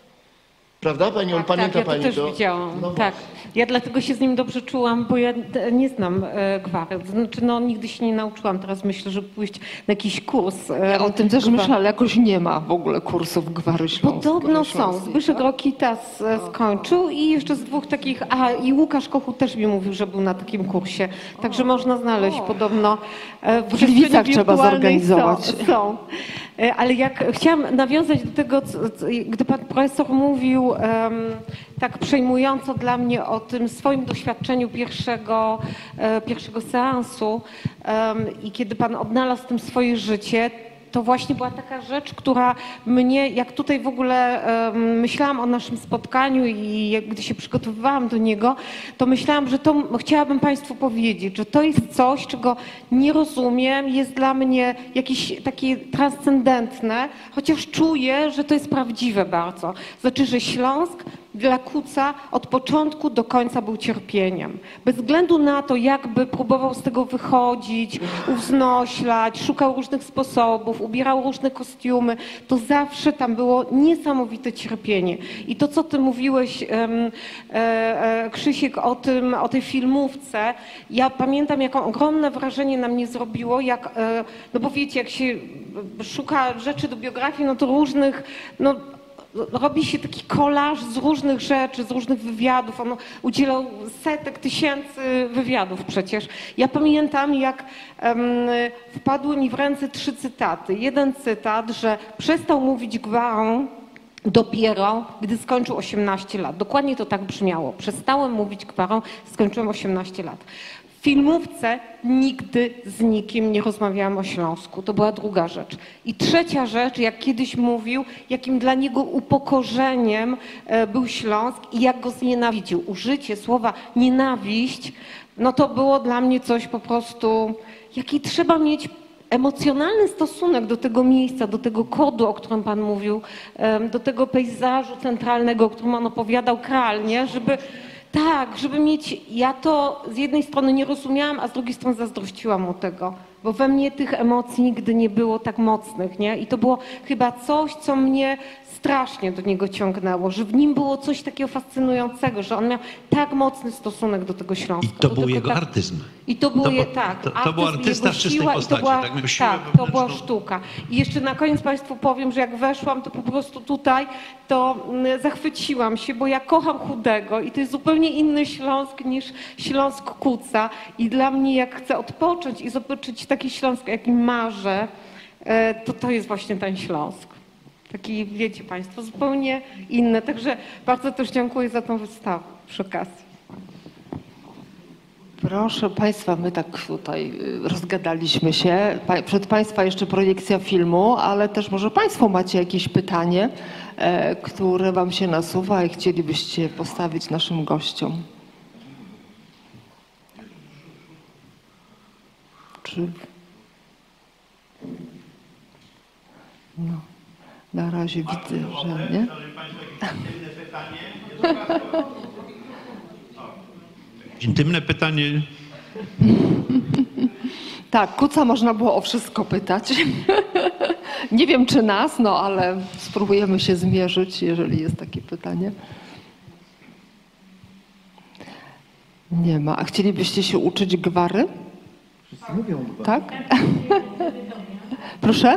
Prawda, pani? Tak, Pamięta tak, ja pani to też to? widziałam. No tak. Ja dlatego się z nim dobrze czułam, bo ja nie znam e, gwary. Znaczy, no, nigdy się nie nauczyłam. Teraz myślę, żeby pójść na jakiś kurs. E, Ja o tym też gwar. myślę, ale jakoś nie ma w ogóle kursów gwary śląskiej. Podobno są. śląskiej, Zbyszek tak? Rokitas e, skończył i jeszcze z dwóch takich, a i Łukasz Kochut też mi mówił, że był na takim kursie. Także można znaleźć podobno e, w przestrzeni Gliwicach trzeba wirtualnej zorganizować. Są, są. E, Ale jak chciałam nawiązać do tego, co, co, gdy pan profesor mówił em, tak przejmująco dla mnie o tym swoim doświadczeniu pierwszego, e, pierwszego seansu em, i kiedy pan odnalazł w tym swoje życie, to właśnie była taka rzecz, która mnie, jak tutaj w ogóle um, myślałam o naszym spotkaniu i jak, gdy się przygotowywałam do niego, to myślałam, że to chciałabym Państwu powiedzieć, że to jest coś, czego nie rozumiem, jest dla mnie jakieś takie transcendentne, chociaż czuję, że to jest prawdziwe bardzo. Znaczy, że Śląsk dla Kuca od początku do końca był cierpieniem. Bez względu na to, jakby próbował z tego wychodzić, uwznoślać, szukał różnych sposobów, ubierał różne kostiumy, to zawsze tam było niesamowite cierpienie. I to, co ty mówiłeś, em, e, e, Krzysiek, o tym, o tej filmówce, ja pamiętam, jaką ogromne wrażenie na mnie zrobiło, jak, e, no bo wiecie, jak się szuka rzeczy do biografii, no to różnych, no robi się taki kolaż z różnych rzeczy, z różnych wywiadów. On udzielał setek tysięcy wywiadów przecież. Ja pamiętam, jak um, wpadły mi w ręce trzy cytaty. Jeden cytat, że przestał mówić gwarą dopiero, gdy skończył osiemnaście lat. Dokładnie to tak brzmiało. Przestałem mówić gwarą, skończyłem osiemnaście lat. W filmówce nigdy z nikim nie rozmawiałam o Śląsku. To była druga rzecz. I trzecia rzecz, jak kiedyś mówił, jakim dla niego upokorzeniem był Śląsk i jak go znienawidził. Użycie słowa nienawiść, no to było dla mnie coś po prostu, jaki trzeba mieć emocjonalny stosunek do tego miejsca, do tego kodu, o którym pan mówił, do tego pejzażu centralnego, o którym on opowiadał krealnie, żeby tak, żeby mieć, ja to z jednej strony nie rozumiałam, a z drugiej strony zazdrościłam mu tego, bo we mnie tych emocji nigdy nie było tak mocnych, nie? I to było chyba coś, co mnie strasznie do niego ciągnęło, że w nim było coś takiego fascynującego, że on miał tak mocny stosunek do tego Śląska. I to do był tego, jego tak, artyzm. I to było To je, bu- tak. to- to artyzm, był artysta jego w czystej siła i to postaci, była, tak? Miał siłę tak, to była wewnętrzną. sztuka. I jeszcze na koniec Państwu powiem, że jak weszłam, to po prostu tutaj, to mm, zachwyciłam się, bo ja kocham Chudego i to jest zupełnie inny Śląsk niż Śląsk Kuca. I dla mnie, jak chcę odpocząć i zobaczyć taki Śląsk, jakim marzę, e, to to jest właśnie ten Śląsk. Taki, wiecie Państwo, zupełnie inny. Także bardzo też dziękuję za tą wystawę przy okazji. Proszę Państwa, my tak tutaj y, rozgadaliśmy się. Pa- Przed Państwa jeszcze projekcja filmu, ale też może Państwo macie jakieś pytanie, e, które Wam się nasuwa i chcielibyście postawić naszym gościom. Czy... No, na razie widzę, że nie. Intymne pytanie. Tak, Kuca można było o wszystko pytać. Nie wiem, czy nas, no ale spróbujemy się zmierzyć, jeżeli jest takie pytanie. Nie ma. A chcielibyście się uczyć gwary? Wszyscy mówią chyba. Tak? Proszę?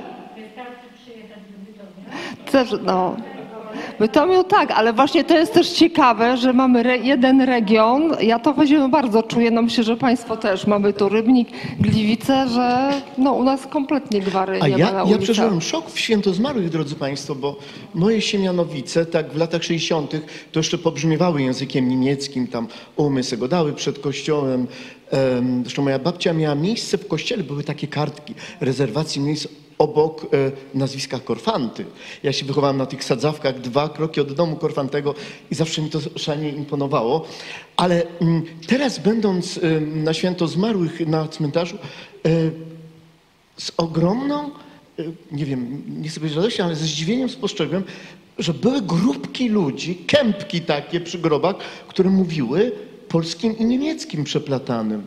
Też, no. Bytomiu tak, ale właśnie to jest też ciekawe, że mamy re, jeden region, ja to właśnie bardzo czuję, no myślę, że Państwo też, mamy tu Rybnik, Gliwice, że no u nas kompletnie gwary A nie ma ja, na ja ulicach. przeżyłem szok w Świętozmarłych, drodzy Państwo, bo moje Siemianowice, tak w latach sześćdziesiątych, to jeszcze pobrzmiewały językiem niemieckim, tam umysły go dały przed kościołem. Em, Zresztą moja babcia miała miejsce w kościele, były takie kartki rezerwacji miejsc obok e, nazwiska Korfanty. Ja się wychowałem na tych sadzawkach, dwa kroki od domu Korfantego i zawsze mi to szalenie imponowało. Ale mm, teraz będąc e, na Święto Zmarłych na cmentarzu, e, z ogromną, e, nie wiem, nie chcę powiedzieć radością, ale ze zdziwieniem spostrzegłem, że były grupki ludzi, kępki takie przy grobach, które mówiły polskim i niemieckim przeplatanym.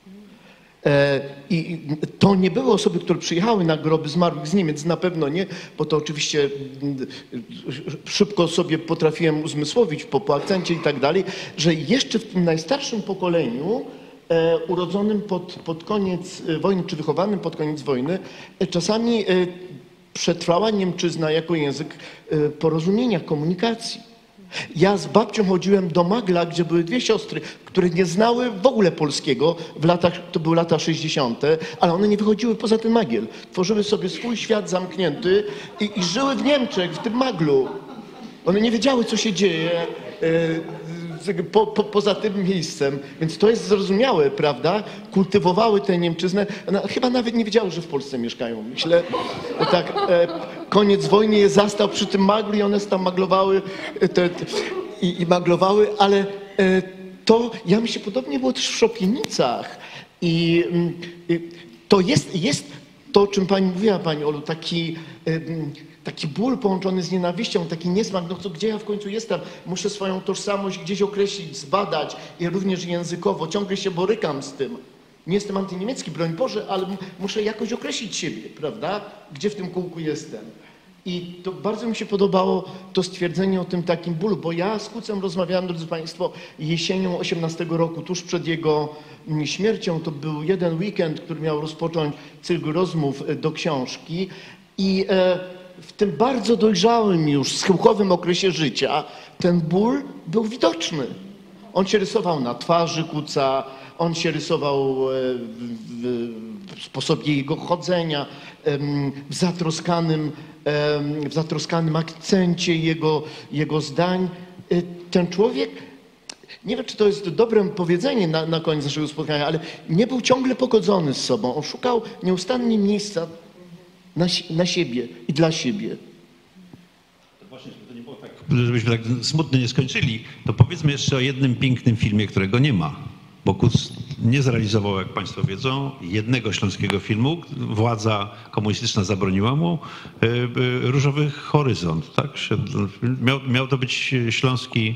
I to nie były osoby, które przyjechały na groby zmarłych z Niemiec, na pewno nie, bo to oczywiście szybko sobie potrafiłem uzmysłowić po, po akcencie i tak dalej, że jeszcze w tym najstarszym pokoleniu, urodzonym pod, pod koniec wojny, czy wychowanym pod koniec wojny, czasami przetrwała niemczyzna jako język porozumienia, komunikacji. Ja z babcią chodziłem do Magla, gdzie były dwie siostry, które nie znały w ogóle polskiego, w latach, to były lata sześćdziesiąte, ale one nie wychodziły poza ten Magiel. Tworzyły sobie swój świat zamknięty i, i żyły w Niemczech, w tym Maglu. One nie wiedziały, co się dzieje e, po, po, poza tym miejscem, więc to jest zrozumiałe, prawda? Kultywowały tę niemczyznę, no, chyba nawet nie wiedziały, że w Polsce mieszkają. Myślę, tak, e, koniec wojny je zastał przy tym Maglu i one tam maglowały te, te, i, i maglowały, ale e, to, ja myślę, podobnie było też w Szopienicach. I y, to jest, jest to, o czym pani mówiła, pani Olu, taki, y, taki ból połączony z nienawiścią, taki niesmak, no to gdzie ja w końcu jestem? Muszę swoją tożsamość gdzieś określić, zbadać i również językowo, ciągle się borykam z tym. Nie jestem antyniemiecki, broń Boże, ale muszę jakoś określić siebie, prawda? Gdzie w tym kółku jestem? I to bardzo mi się podobało to stwierdzenie o tym takim bólu, bo ja z Kucem rozmawiałem, drodzy Państwo, jesienią osiemnastego roku, tuż przed jego śmiercią. To był jeden weekend, który miał rozpocząć cykl rozmów do książki i e, w tym bardzo dojrzałym już, schyłkowym okresie życia ten ból był widoczny. On się rysował na twarzy Kuca, on się rysował w, w sposobie jego chodzenia, w zatroskanym, w zatroskanym akcencie jego, jego zdań. Ten człowiek, nie wiem, czy to jest dobre powiedzenie na, na koniec naszego spotkania, ale nie był ciągle pogodzony z sobą. On szukał nieustannie miejsca na, na siebie i dla siebie. Właśnie, żeby to nie było tak, żebyśmy tak smutno nie skończyli, to powiedzmy jeszcze o jednym pięknym filmie, którego nie ma. Bo Kuc nie zrealizował, jak Państwo wiedzą, jednego śląskiego filmu. Władza komunistyczna zabroniła mu Różowy Horyzont. Tak? Miał, miał to być śląski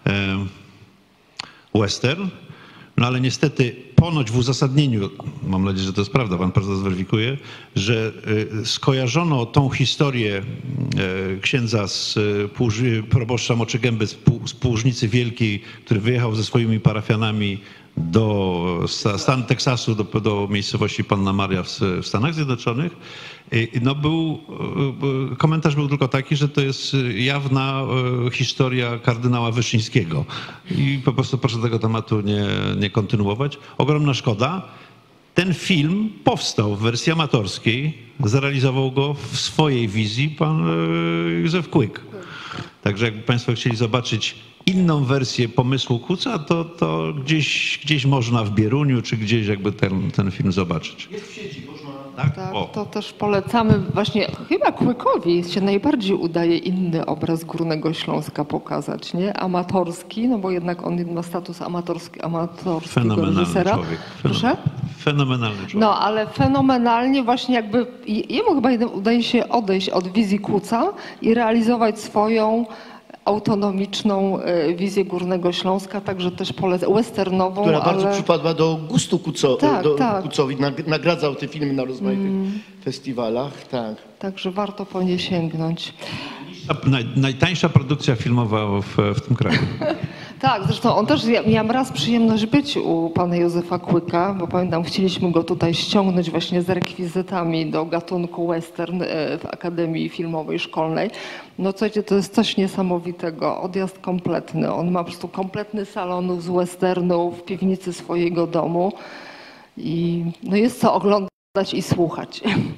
western, no ale niestety ponoć w uzasadnieniu, mam nadzieję, że to jest prawda, pan prezes zweryfikuje, że skojarzono tą historię księdza z proboszcza Moczygęby z Płużnicy Wielkiej, który wyjechał ze swoimi parafianami do stanu Teksasu, do, do miejscowości Panna Maria w, w Stanach Zjednoczonych. No był, komentarz był tylko taki, że to jest jawna historia kardynała Wyszyńskiego. I po prostu proszę tego tematu nie, nie kontynuować. Ogromna szkoda. Ten film powstał w wersji amatorskiej. Zrealizował go w swojej wizji pan Józef Kłyk. Także jakby Państwo chcieli zobaczyć inną wersję pomysłu Kuca, to, to gdzieś, gdzieś można w Bieruniu, czy gdzieś jakby ten, ten film zobaczyć. Jest w sieci, można... Tak, tak to też polecamy. Właśnie chyba Kłykowi się najbardziej udaje inny obraz Górnego Śląska pokazać, nie? Amatorski, no bo jednak on ma status amatorski, amatorskiego Fenomenalny reżysera. człowiek. Proszę? Fenomenalny człowiek. No, ale fenomenalnie właśnie jakby jemu chyba udaje się odejść od wizji Kuca i realizować swoją autonomiczną wizję Górnego Śląska, także też polecam, westernową, która ale... bardzo przypadła do gustu Kuco, tak, do, tak. Kucowi, nagradzał te filmy na rozmaitych mm. festiwalach, tak. Także warto po nie sięgnąć. Naj, najtańsza produkcja filmowa w, w tym kraju. Tak, zresztą on też, ja miałam raz przyjemność być u pana Józefa Kłyka, bo pamiętam, chcieliśmy go tutaj ściągnąć właśnie z rekwizytami do gatunku western w Akademii Filmowej Szkolnej. No słuchajcie, to jest coś niesamowitego, odjazd kompletny. On ma po prostu kompletny salon z westernu w piwnicy swojego domu i no jest co oglądać i słuchać.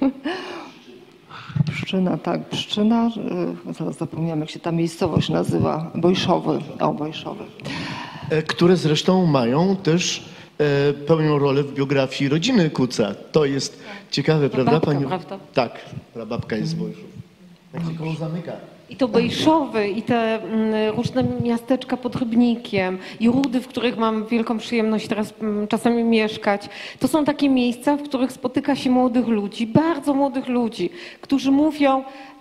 Pszczyna, tak, Pszczyna, zaraz zapomniałam, jak się ta miejscowość nazywa, Bojszowy, o Bojszowy. Które zresztą mają też, e, pełnią rolę w biografii rodziny Kuca. To jest ciekawe, prawda Babka, Pani? prawda? Tak, prababka jest z Bojszów. Tak się koło zamyka. I to Bejszowy, i te mm, różne miasteczka pod Rybnikiem, i Rudy, w których mam wielką przyjemność teraz mm, czasami mieszkać. To są takie miejsca, w których spotyka się młodych ludzi, bardzo młodych ludzi, którzy mówią,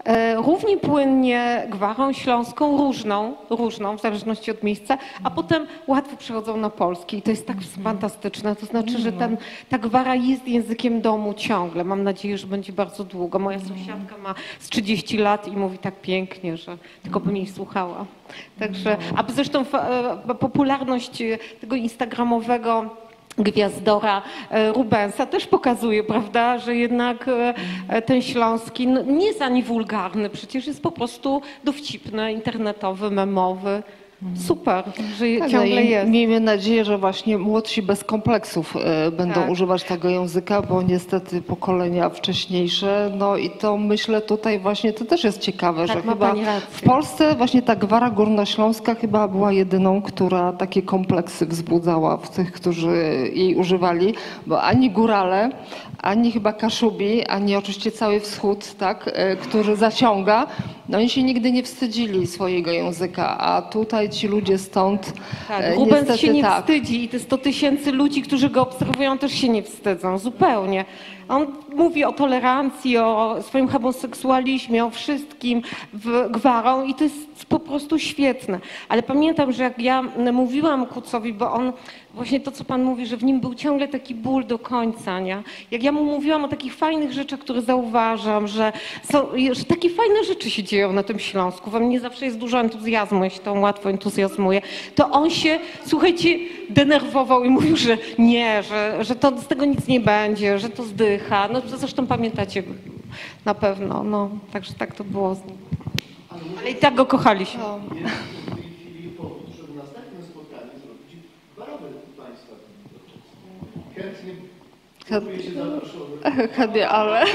równie płynnie gwarą śląską, różną, różną w zależności od miejsca, a potem łatwo przechodzą na polski. I to jest tak fantastyczne. To znaczy, że ten, ta gwara jest językiem domu ciągle. Mam nadzieję, że będzie bardzo długo. Moja sąsiadka ma z trzydzieści lat i mówi tak pięknie, że tylko bym jej słuchała. Także, a zresztą popularność tego instagramowego gwiazdora Rubensa też pokazuje, prawda, że jednak ten śląski no, nie jest ani wulgarny, przecież jest po prostu dowcipny, internetowy, memowy. Super, że Tak, ciągle no i jest. miejmy nadzieję, że właśnie młodsi bez kompleksów e, będą Tak. używać tego języka, bo niestety pokolenia wcześniejsze, no i to myślę tutaj właśnie, to też jest ciekawe, Tak, że ma chyba pani rację. w Polsce właśnie ta gwara górnośląska chyba była jedyną, która takie kompleksy wzbudzała w tych, którzy jej używali, bo ani górale, ani chyba Kaszubi, ani oczywiście cały wschód, tak, e, który zaciąga, no oni się nigdy nie wstydzili swojego języka, a tutaj ci ludzie stąd Tak, e, Rubens niestety się nie tak. wstydzi i te sto tysięcy ludzi, którzy go obserwują, też się nie wstydzą, zupełnie. On mówi o tolerancji, o swoim homoseksualizmie, o wszystkim w gwarą i to jest po prostu świetne. Ale pamiętam, że jak ja mówiłam Kucowi, bo on, właśnie to, co pan mówi, że w nim był ciągle taki ból do końca, nie? Jak ja mu mówiłam o takich fajnych rzeczach, które zauważam, że, są, że takie fajne rzeczy się dzieją na tym Śląsku, we mnie zawsze jest dużo entuzjazmu, ja się tą łatwo entuzjazmuję, to on się, słuchajcie, denerwował i mówił, że nie, że, że to z tego nic nie będzie, że to zdycha. No zresztą pamiętacie na pewno, no, także tak to było z nim. Ale i tak go kochaliśmy. No. Jest w tej chwili powód, żeby następne spotkanie zrobić barowe państwa chętnie. Chętnie się zaproszony. Chętnie, ale...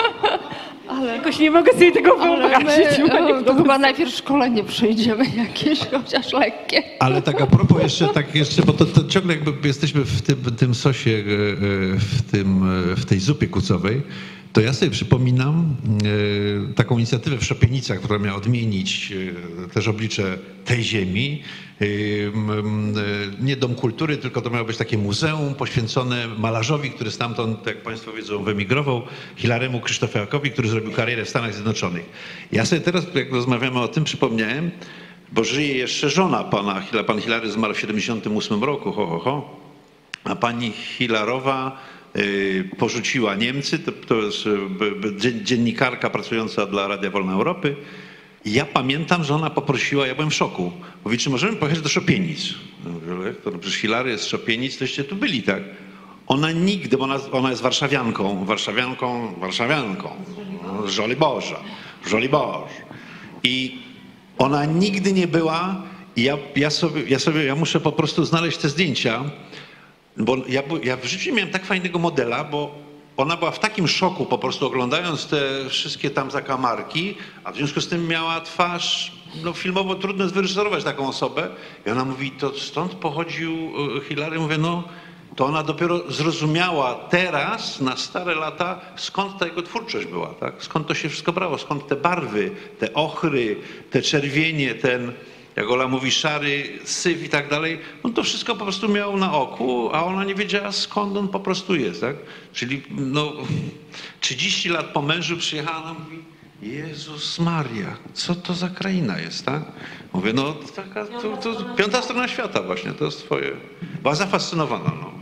ale Jakoś nie mogę sobie tego ale wyobrazić. my, to chyba najpierw szkolenie przejdziemy jakieś, chociaż lekkie. Ale tak a propos jeszcze, tak jeszcze, bo to, to ciągle jakby jesteśmy w tym, tym sosie, e, w, tym, e, w tej zupie kucowej, to ja sobie przypominam e, taką inicjatywę w Szopienicach, która miała odmienić e, też oblicze tej ziemi. E, m, e, nie Dom Kultury, tylko to miało być takie muzeum poświęcone malarzowi, który stamtąd, jak państwo wiedzą, wyemigrował, Hilaremu Krzysztofiakowi, który zrobił karierę w Stanach Zjednoczonych. Ja sobie teraz, jak rozmawiamy o tym, przypomniałem, bo żyje jeszcze żona pana, pan Hilary zmarł w siedemdziesiątym ósmym roku, ho, ho, ho, a pani Hilarowa y, porzuciła Niemcy, to, to jest by, by, dziennikarka pracująca dla Radia Wolna Europy. I ja pamiętam, że ona poprosiła, ja byłem w szoku, mówi, czy możemy pojechać do Szopienic? Ja mówię, to no, przecież Hilary jest z Szopienic, toście tu byli, tak? Ona nigdy, bo ona, ona jest warszawianką, warszawianką, warszawianką, no, Żoliborza, Żoliborz. I ona nigdy nie była i ja, ja, sobie, ja sobie, ja muszę po prostu znaleźć te zdjęcia, bo ja, ja w życiu miałem tak fajnego modela, bo ona była w takim szoku po prostu oglądając te wszystkie tam zakamarki, a w związku z tym miała twarz, no filmowo trudno jest wyreżyserować taką osobę. I ona mówi, to stąd pochodził Hilary, mówię, no to ona dopiero zrozumiała teraz, na stare lata, skąd ta jego twórczość była, tak? Skąd to się wszystko brało, skąd te barwy, te ochry, te czerwienie, ten, jak Ola mówi, szary syf i tak dalej, no to wszystko po prostu miał na oku, a ona nie wiedziała, skąd on po prostu jest, tak? Czyli no trzydzieści lat po mężu przyjechała, ona mówi, Jezus Maria, co to za kraina jest, tak? Mówię, no taka, to, to piąta strona świata właśnie, to jest twoje. Była zafascynowana, no.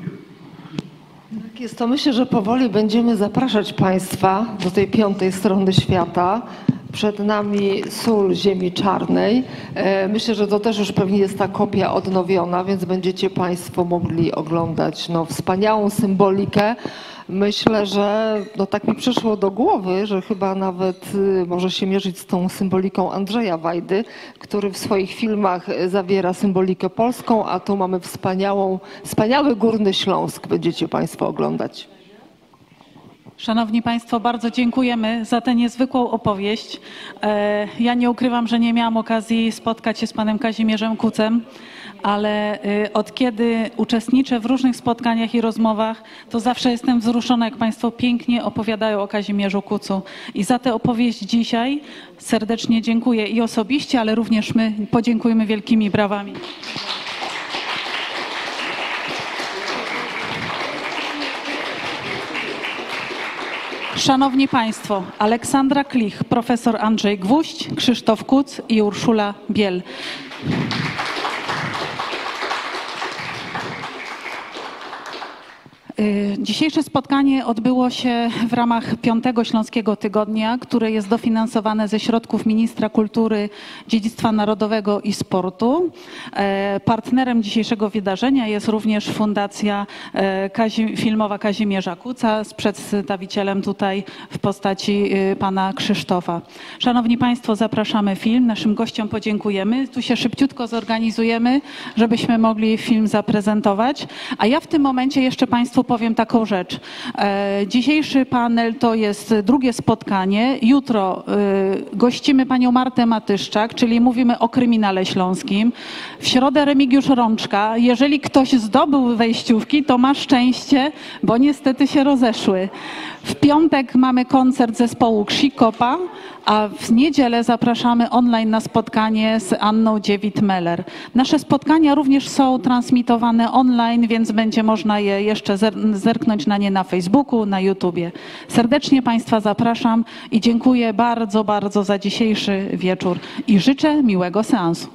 Tak jest, to myślę, że powoli będziemy zapraszać państwa do tej piątej strony świata. Przed nami sól ziemi czarnej. Myślę, że to też już pewnie jest ta kopia odnowiona, więc będziecie państwo mogli oglądać no, wspaniałą symbolikę. Myślę, że no, tak mi przyszło do głowy, że chyba nawet y, może się mierzyć z tą symboliką Andrzeja Wajdy, który w swoich filmach zawiera symbolikę polską, a tu mamy wspaniałą, wspaniały Górny Śląsk. Będziecie państwo oglądać. Szanowni Państwo, bardzo dziękujemy za tę niezwykłą opowieść. Ja nie ukrywam, że nie miałam okazji spotkać się z panem Kazimierzem Kucem, ale od kiedy uczestniczę w różnych spotkaniach i rozmowach, to zawsze jestem wzruszona, jak Państwo pięknie opowiadają o Kazimierzu Kucu. I za tę opowieść dzisiaj serdecznie dziękuję i osobiście, ale również my podziękujemy wielkimi brawami. Szanowni Państwo, Aleksandra Klich, profesor Andrzej Gwóźdź, Krzysztof Kuc i Urszula Biel. Dzisiejsze spotkanie odbyło się w ramach Piątego Śląskiego Tygodnia, które jest dofinansowane ze środków Ministra Kultury, Dziedzictwa Narodowego i Sportu. Partnerem dzisiejszego wydarzenia jest również Fundacja Kazi- Filmowa Kazimierza Kuca z przedstawicielem tutaj w postaci pana Krzysztofa. Szanowni Państwo, zapraszamy film. Naszym gościom podziękujemy. Tu się szybciutko zorganizujemy, żebyśmy mogli film zaprezentować. A ja w tym momencie jeszcze Państwu powiem taką rzecz. Dzisiejszy panel to jest drugie spotkanie. Jutro gościmy panią Martę Matyszczak, czyli mówimy o kryminale śląskim. W środę Remigiusz Rączka. Jeżeli ktoś zdobył wejściówki, to ma szczęście, bo niestety się rozeszły. W piątek mamy koncert zespołu Krzykopa, a w niedzielę zapraszamy online na spotkanie z Anną Dziewit-Meller. Nasze spotkania również są transmitowane online, więc będzie można je jeszcze zerknąć na nie na Facebooku, na YouTubie. Serdecznie Państwa zapraszam i dziękuję bardzo, bardzo za dzisiejszy wieczór i życzę miłego seansu.